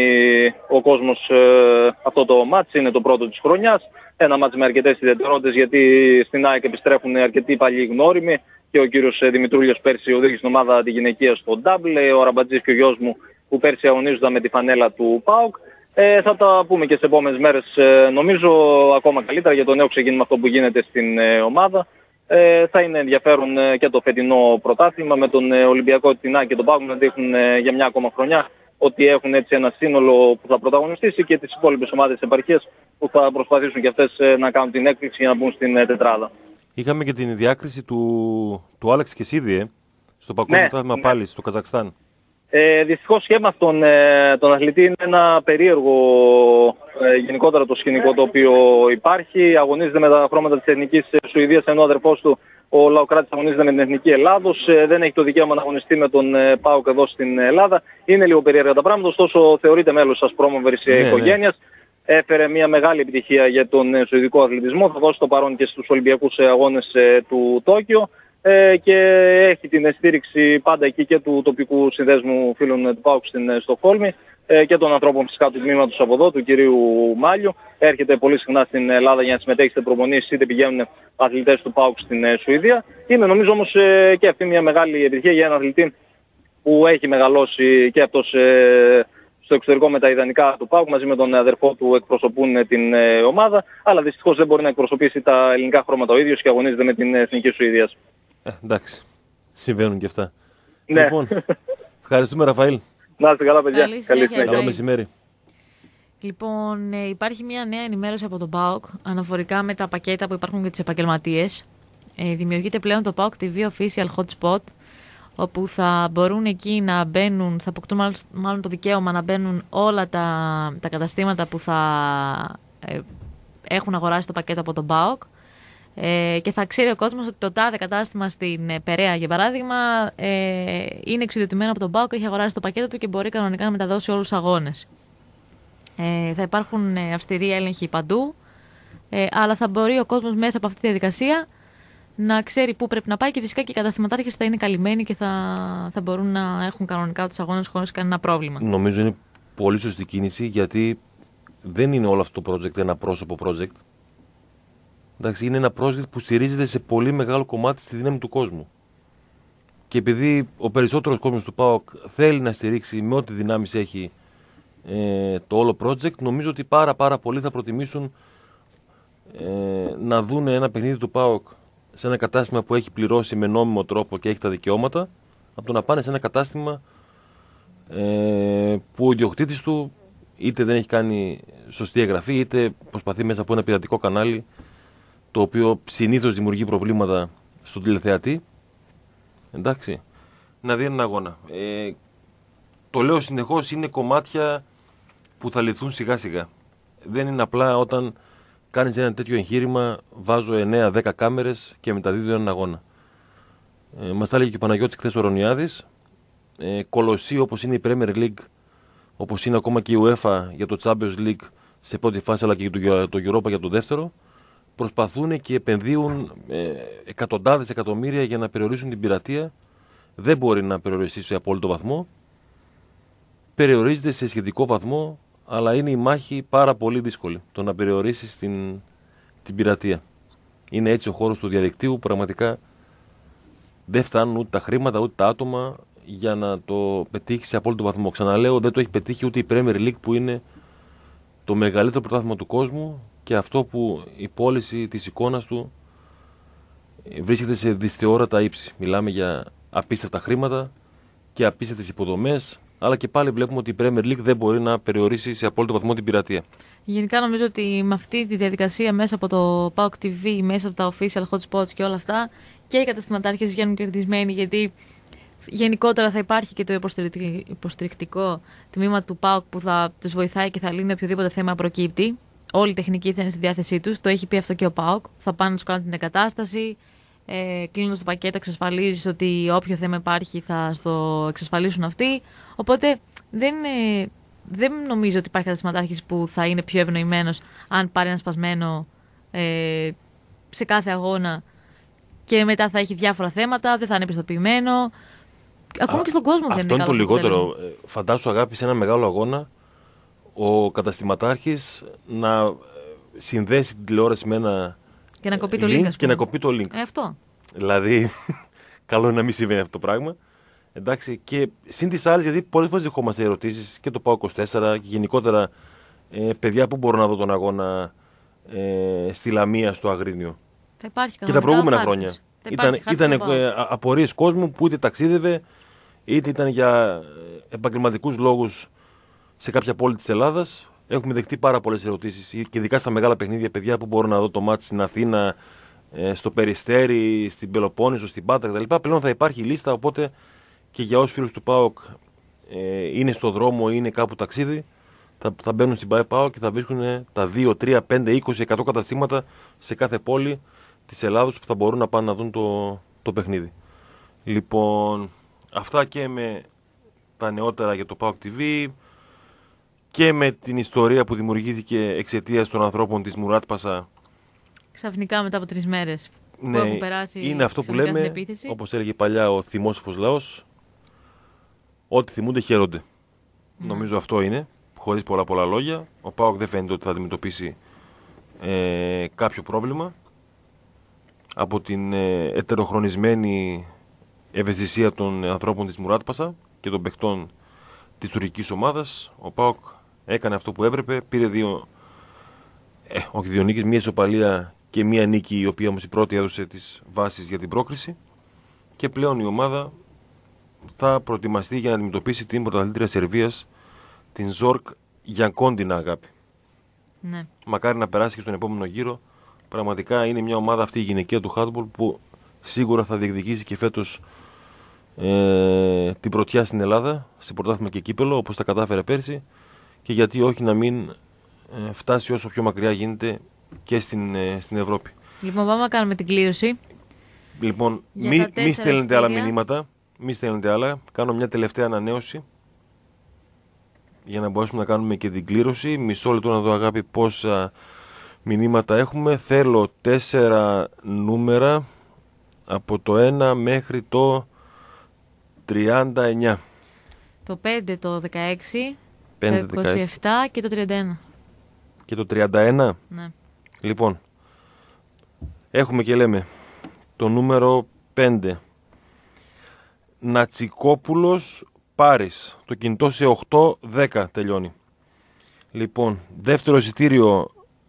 ο κόσμος αυτό το μάτς, είναι το πρώτο της χρονιάς. Ένα μάτς με αρκετές ιδιαιτερότητες, γιατί στην ΑΕΚ επιστρέφουν αρκετοί παλιοί γνώριμοι και ο κύριος Δημητρούλιος πέρσι οδήγησε την ομάδα τη γυναικεία στο Ντάμπλε, ο Ραμπατζής και ο γιος μου που πέρσι αγωνίζονταν με τη φανέλα του ΠΑΟΚ. Θα τα πούμε και σε επόμενες μέρες, νομίζω ακόμα καλύτερα, για το νέο ξεκίνημα αυτό που γίνεται στην ομάδα. Θα είναι ενδιαφέρον και το φετινό πρωτάθλημα με τον Ολυμπιακό, την ΑΕΚ και τον ΠΑΟΚ να δείχνουν για μια ακόμα χρονιά ότι έχουν έτσι ένα σύνολο που θα πρωταγωνιστήσει και τις υπόλοιπες ομάδες της επαρχίας που θα προσπαθήσουν και αυτές να κάνουν την έκπληξη για να μπουν στην τετράδα. Είχαμε και την διάκριση του Άλεξ Κεσίδη στο παγκόσμιο πρωτάθλημα πάλι στο Καζακστάν. Δυστυχώς και με τον αθλητή είναι ένα περίεργο γενικότερα το σκηνικό το οποίο υπάρχει. Αγωνίζεται με τα χρώματα της Εθνικής Σουηδίας, ενώ ο αδερφός του, ο Λαοκράτης, αγωνίζεται με την Εθνική Ελλάδος. Δεν έχει το δικαίωμα να αγωνιστεί με τον ΠΑΟΚ εδώ στην Ελλάδα. Είναι λίγο περίεργα τα πράγματα, ωστόσο θεωρείται μέλος της ασπρόμαυρης οικογένειας. Έφερε μια μεγάλη επιτυχία για τον σουηδικό αθλητισμό. Θα δώσει το παρόν και στους Ολυμπιακούς Αγώνες του Τόκιο. Και έχει την στήριξη πάντα εκεί και του τοπικού συνδέσμου φίλων του ΠΑΟΚ στην Στοκχόλμη και των ανθρώπων φυσικά του τμήματος από εδώ, του κυρίου Μάλιου. Έρχεται πολύ συχνά στην Ελλάδα για να συμμετέχει σε προπονήσεις, είτε πηγαίνουν αθλητές του ΠΑΟΚ στην Σουηδία. Είναι νομίζω όμως και αυτή μια μεγάλη επιτυχία για έναν αθλητή που έχει μεγαλώσει και αυτός στο εξωτερικό με τα ιδανικά του ΠΑΟΚ, μαζί με τον αδερφό του εκπροσωπούν την ομάδα, αλλά δυστυχώς δεν μπορεί να εκπροσωπήσει τα ελληνικά χρώματα ο ίδιος και αγωνίζεται με την Εθνική Σουηδίας. Εντάξει, συμβαίνουν και αυτά. Ναι. Λοιπόν, ευχαριστούμε, Ραφαήλ. Να είστε καλά, παιδιά. Καλή συνέχεια. Καλό μεσημέρι. Λοιπόν, υπάρχει μια νέα ενημέρωση από τον ΠΑΟΚ αναφορικά με τα πακέτα που υπάρχουν για τους επαγγελματίες. Δημιουργείται πλέον το PAOK TV Official Hotspot, όπου θα μπορούν εκεί να μπαίνουν, θα αποκτούν μάλλον το δικαίωμα να μπαίνουν όλα τα καταστήματα που θα έχουν αγοράσει το πακέτο από τον ΠΑΟΚ. Και θα ξέρει ο κόσμος ότι το τάδε κατάστημα στην Περαία, για παράδειγμα, είναι εξιδιωτημένο από τον ΠΑΟΚ, έχει αγοράσει το πακέτο του και μπορεί κανονικά να μεταδώσει όλους τους αγώνες. Θα υπάρχουν αυστηροί έλεγχοι παντού, αλλά θα μπορεί ο κόσμος μέσα από αυτή τη διαδικασία να ξέρει πού πρέπει να πάει και φυσικά και οι καταστηματάρχες θα είναι καλυμμένοι και θα μπορούν να έχουν κανονικά τους αγώνες χωρίς κανένα πρόβλημα. Νομίζω είναι πολύ σωστή κίνηση, γιατί δεν είναι όλο αυτό το project ένα πρόσωπο project. Εντάξει, είναι ένα project που στηρίζεται σε πολύ μεγάλο κομμάτι στη δύναμη του κόσμου. Και επειδή ο περισσότερος κόσμος του ΠΑΟΚ θέλει να στηρίξει με ό,τι δυνάμεις έχει το όλο project, νομίζω ότι πάρα πολλοί θα προτιμήσουν να δουν ένα παιχνίδι του ΠΑΟΚ σε ένα κατάστημα που έχει πληρώσει με νόμιμο τρόπο και έχει τα δικαιώματα, από το να πάνε σε ένα κατάστημα που ο ιδιοκτήτης του είτε δεν έχει κάνει σωστή εγγραφή, είτε προσπαθεί μέσα από ένα πειρατικό κανάλι, το οποίο συνήθως δημιουργεί προβλήματα στον τηλεθεατή, εντάξει, να δει έναν αγώνα. Το λέω συνεχώς, είναι κομμάτια που θα λυθούν σιγά σιγά. Δεν είναι απλά όταν κάνεις ένα τέτοιο εγχείρημα, βάζω 9-10 κάμερες και μεταδίδω έναν αγώνα. Μας τα έλεγε και ο Παναγιώτης χθες ο Ρονιάδης. Κολοσσοί όπως είναι η Premier League, όπως είναι ακόμα και η UEFA για το Champions League σε πρώτη φάση, αλλά και για το Europa για το δεύτερο, προσπαθούν και επενδύουν εκατοντάδες εκατομμύρια για να περιορίσουν την πειρατεία. Δεν μπορεί να περιοριστεί σε απόλυτο βαθμό. Περιορίζεται σε σχετικό βαθμό, αλλά είναι η μάχη πάρα πολύ δύσκολη το να περιορίσεις την πειρατεία. Είναι έτσι ο χώρος του διαδικτύου, πραγματικά δεν φτάνουν ούτε τα χρήματα ούτε τα άτομα για να το πετύχει σε απόλυτο βαθμό. Ξαναλέω, δεν το έχει πετύχει ούτε η Premier League, που είναι το μεγαλύτερο πρωτάθλημα του κόσμου και αυτό που η πώληση της εικόνας του βρίσκεται σε δυσθεώρατα ύψη. Μιλάμε για απίστευτα χρήματα και απίστευτες υποδομές, αλλά και πάλι βλέπουμε ότι η Premier League δεν μπορεί να περιορίσει σε απόλυτο βαθμό την πειρατεία. Γενικά νομίζω ότι με αυτή τη διαδικασία μέσα από το PAOK TV, μέσα από τα official hotspots και όλα αυτά, και οι καταστηματάρχες βγαίνουν κερδισμένοι, γιατί γενικότερα θα υπάρχει και το υποστηρικτικό τμήμα του ΠΑΟΚ που θα τους βοηθάει και θα λύνει οποιοδήποτε θέμα προκύπτει. Όλη η τεχνική θα είναι στη διάθεσή τους. Το έχει πει αυτό και ο ΠΑΟΚ. Θα πάνε να τους κάνουν την εγκατάσταση. Κλείνοντας το πακέτο, εξασφαλίζεις ότι όποιο θέμα υπάρχει θα στο εξασφαλίσουν αυτοί. Οπότε δεν νομίζω ότι υπάρχει καταστηματάρχης που θα είναι πιο ευνοημένος αν πάρει ένα σπασμένο σε κάθε αγώνα και μετά θα έχει διάφορα θέματα, δεν θα είναι πιστοποιημένο. Ακόμα και στον κόσμο δεν είναι καλό. Αυτό είναι το λιγότερο. Φαντάσου, αγάπη, σε ένα μεγάλο αγώνα ο καταστηματάρχης να συνδέσει την τηλεόραση με ένα και να κοπεί το link, και να κοπεί το link. Αυτό. Δηλαδή, καλό είναι να μην συμβαίνει αυτό το πράγμα. Εντάξει, και συν τις άλλες, γιατί πολλές φορές δεχόμαστε ερωτήσεις και το ΠΑΟΚ 24 και γενικότερα παιδιά που μπορούν να δω τον αγώνα στη Λαμία, στο Αγρίνιο. Θα υπάρχει και τα προηγούμενα χρόνια. Ήταν απορίες κόσμου που είτε ταξίδευε, είτε ήταν για επαγγελματικούς λόγους σε κάποια πόλη της Ελλάδας. Έχουμε δεχτεί πάρα πολλές ερωτήσεις, και ειδικά στα μεγάλα παιχνίδια, παιδιά που μπορούν να δω το μάτι στην Αθήνα, στο Περιστέρι, στην Πελοπόννησο, στην Πάτρα κτλ. Πλέον θα υπάρχει λίστα, οπότε και για όσους φίλους του ΠΑΟΚ είναι στο δρόμο ή είναι κάπου ταξίδι, θα μπαίνουν στην ΠΑΟΚ και θα βρίσκουν τα 2, 3, 5, 20, 100 καταστήματα σε κάθε πόλη της Ελλάδος που θα μπορούν να πάνε να δουν το παιχνίδι. Λοιπόν, αυτά και με τα νεότερα για το PAOK TV και με την ιστορία που δημιουργήθηκε εξαιτίας των ανθρώπων της Μουράτ Πασά. Ξαφνικά μετά από 3 μέρες που έχουν περάσει. Είναι αυτό που λέμε, όπως έλεγε παλιά ο θυμόσοφος λαός, ό,τι θυμούνται χαίρονται. Νομίζω αυτό είναι, χωρίς πολλά λόγια. Ο ΠΑΟΚ δεν φαίνεται ότι θα αντιμετωπίσει κάποιο πρόβλημα από την ετεροχρονισμένη ευαισθησία των ανθρώπων της Μουράτ Πασά και των παιχτών της τουρκικής ομάδας. Ο ΠΑΟΚ έκανε αυτό που έπρεπε, πήρε δύο νίκες, μία ισοπαλία και μία νίκη, η οποία όμως η πρώτη έδωσε τις βάσεις για την πρόκριση, και πλέον η ομάδα θα προετοιμαστεί για να αντιμετωπίσει την πρωταθλήτρια Σερβίας, την Ζόρκ Γιανκόντινα, αγάπη. Ναι. Μακάρι να περάσει και στον επόμενο γύρο. Πραγματικά είναι μια ομάδα αυτή η γυναικεία του χάντμπολ που σίγουρα θα διεκδικήσει και φέτος την πρωτιά στην Ελλάδα, σε πρωτάθλημα και κύπελο, όπως τα κατάφερε πέρσι, και γιατί όχι να μην φτάσει όσο πιο μακριά γίνεται και στην Ευρώπη. Λοιπόν, πάμε να κάνουμε την κλήρωση. Λοιπόν, μη στέλνετε άλλα μηνύματα, μη στέλνετε άλλα. Κάνω μια τελευταία ανανέωση για να μπορέσουμε να κάνουμε και την κλήρωση. Μισό λεπτό να δω, αγάπη, πόσα μηνύματα έχουμε. Θέλω 4 νούμερα από το 1 μέχρι το 39. Το 5, το 16, 5, το 27 και το 31. Και το 31. Ναι. Λοιπόν, έχουμε και λέμε το νούμερο 5. Νατσικόπουλος Πάρης. Το κινητό σε 8-10 τελειώνει. Λοιπόν, δεύτερο εισιτήριο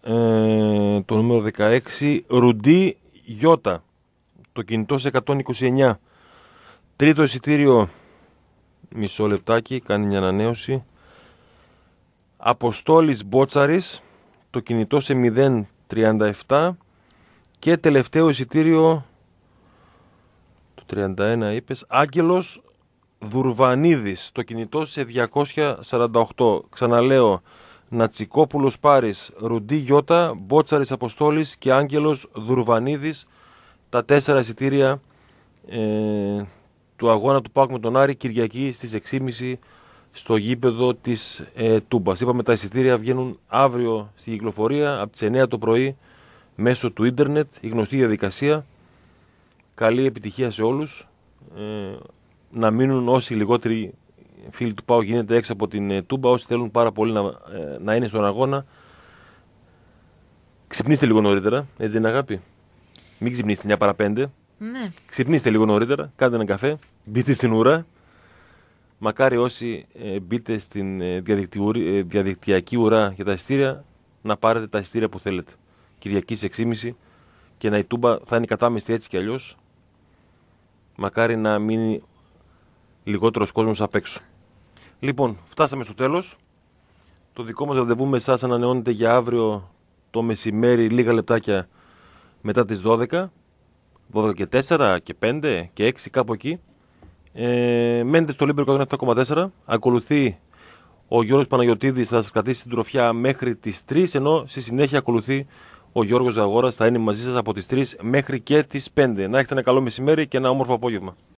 το νούμερο 16, Ρουντί Γιώτα, το κινητό σε 129. Τρίτο εισιτήριο, μισό λεπτάκι, κάνει μια ανανέωση. Αποστόλης Μπότσαρης, το κινητό σε 0,37. Και τελευταίο εισιτήριο, το 31 είπες, Άγγελος Δουρβανίδης, το κινητό σε 248. Ξαναλέω, Νατσικόπουλος Πάρης, Ρουντί Γιώτα, Μπότσαρης Αποστόλης και Άγγελος Δουρβανίδης, τα 4 εισιτήρια του αγώνα του ΠΑΟΚ με τον Άρη, Κυριακή στις 6.30 στο γήπεδο της Τούμπας. Είπαμε, τα εισιτήρια βγαίνουν αύριο στη κυκλοφορία από τις 9 το πρωί μέσω του ίντερνετ, η γνωστή διαδικασία. Καλή επιτυχία σε όλους. Να μείνουν όσοι λιγότεροι φίλοι του ΠΑΟΚ γίνεται έξω από την Τούμπα, όσοι θέλουν πάρα πολύ να είναι στον αγώνα. Ξυπνήστε λίγο νωρίτερα, έτσι είναι, αγάπη? Μην ξυπνήσετε 9 παρά 5. Ναι. Ξυπνήστε λίγο νωρίτερα, κάντε έναν καφέ, μπείτε στην ουρά. Μακάρι όσοι μπείτε στην διαδικτυακή ουρά για τα εισιτήρια να πάρετε τα εισιτήρια που θέλετε. Κυριακή σε 6.30 και η Τούμπα θα είναι κατάμεστη έτσι κι αλλιώς. Μακάρι να μείνει λιγότερος κόσμος απ' έξω. Λοιπόν, φτάσαμε στο τέλος. Το δικό μας ραντεβού με εσάς ανανεώνεται για αύριο το μεσημέρι, λίγα λεπτάκια μετά τις 12. 12 και 4 και 5 και 6, κάπου εκεί. Μένετε στο Λίμπερο 107,4. Ακολουθεί ο Γιώργος Παναγιωτίδης, θα σας κρατήσει την τροφιά μέχρι τις 3, ενώ στη συνέχεια ακολουθεί ο Γιώργος Ζαγόρας, θα είναι μαζί σας από τις 3 μέχρι και τις 5. Να έχετε ένα καλό μεσημέρι και ένα όμορφο απόγευμα.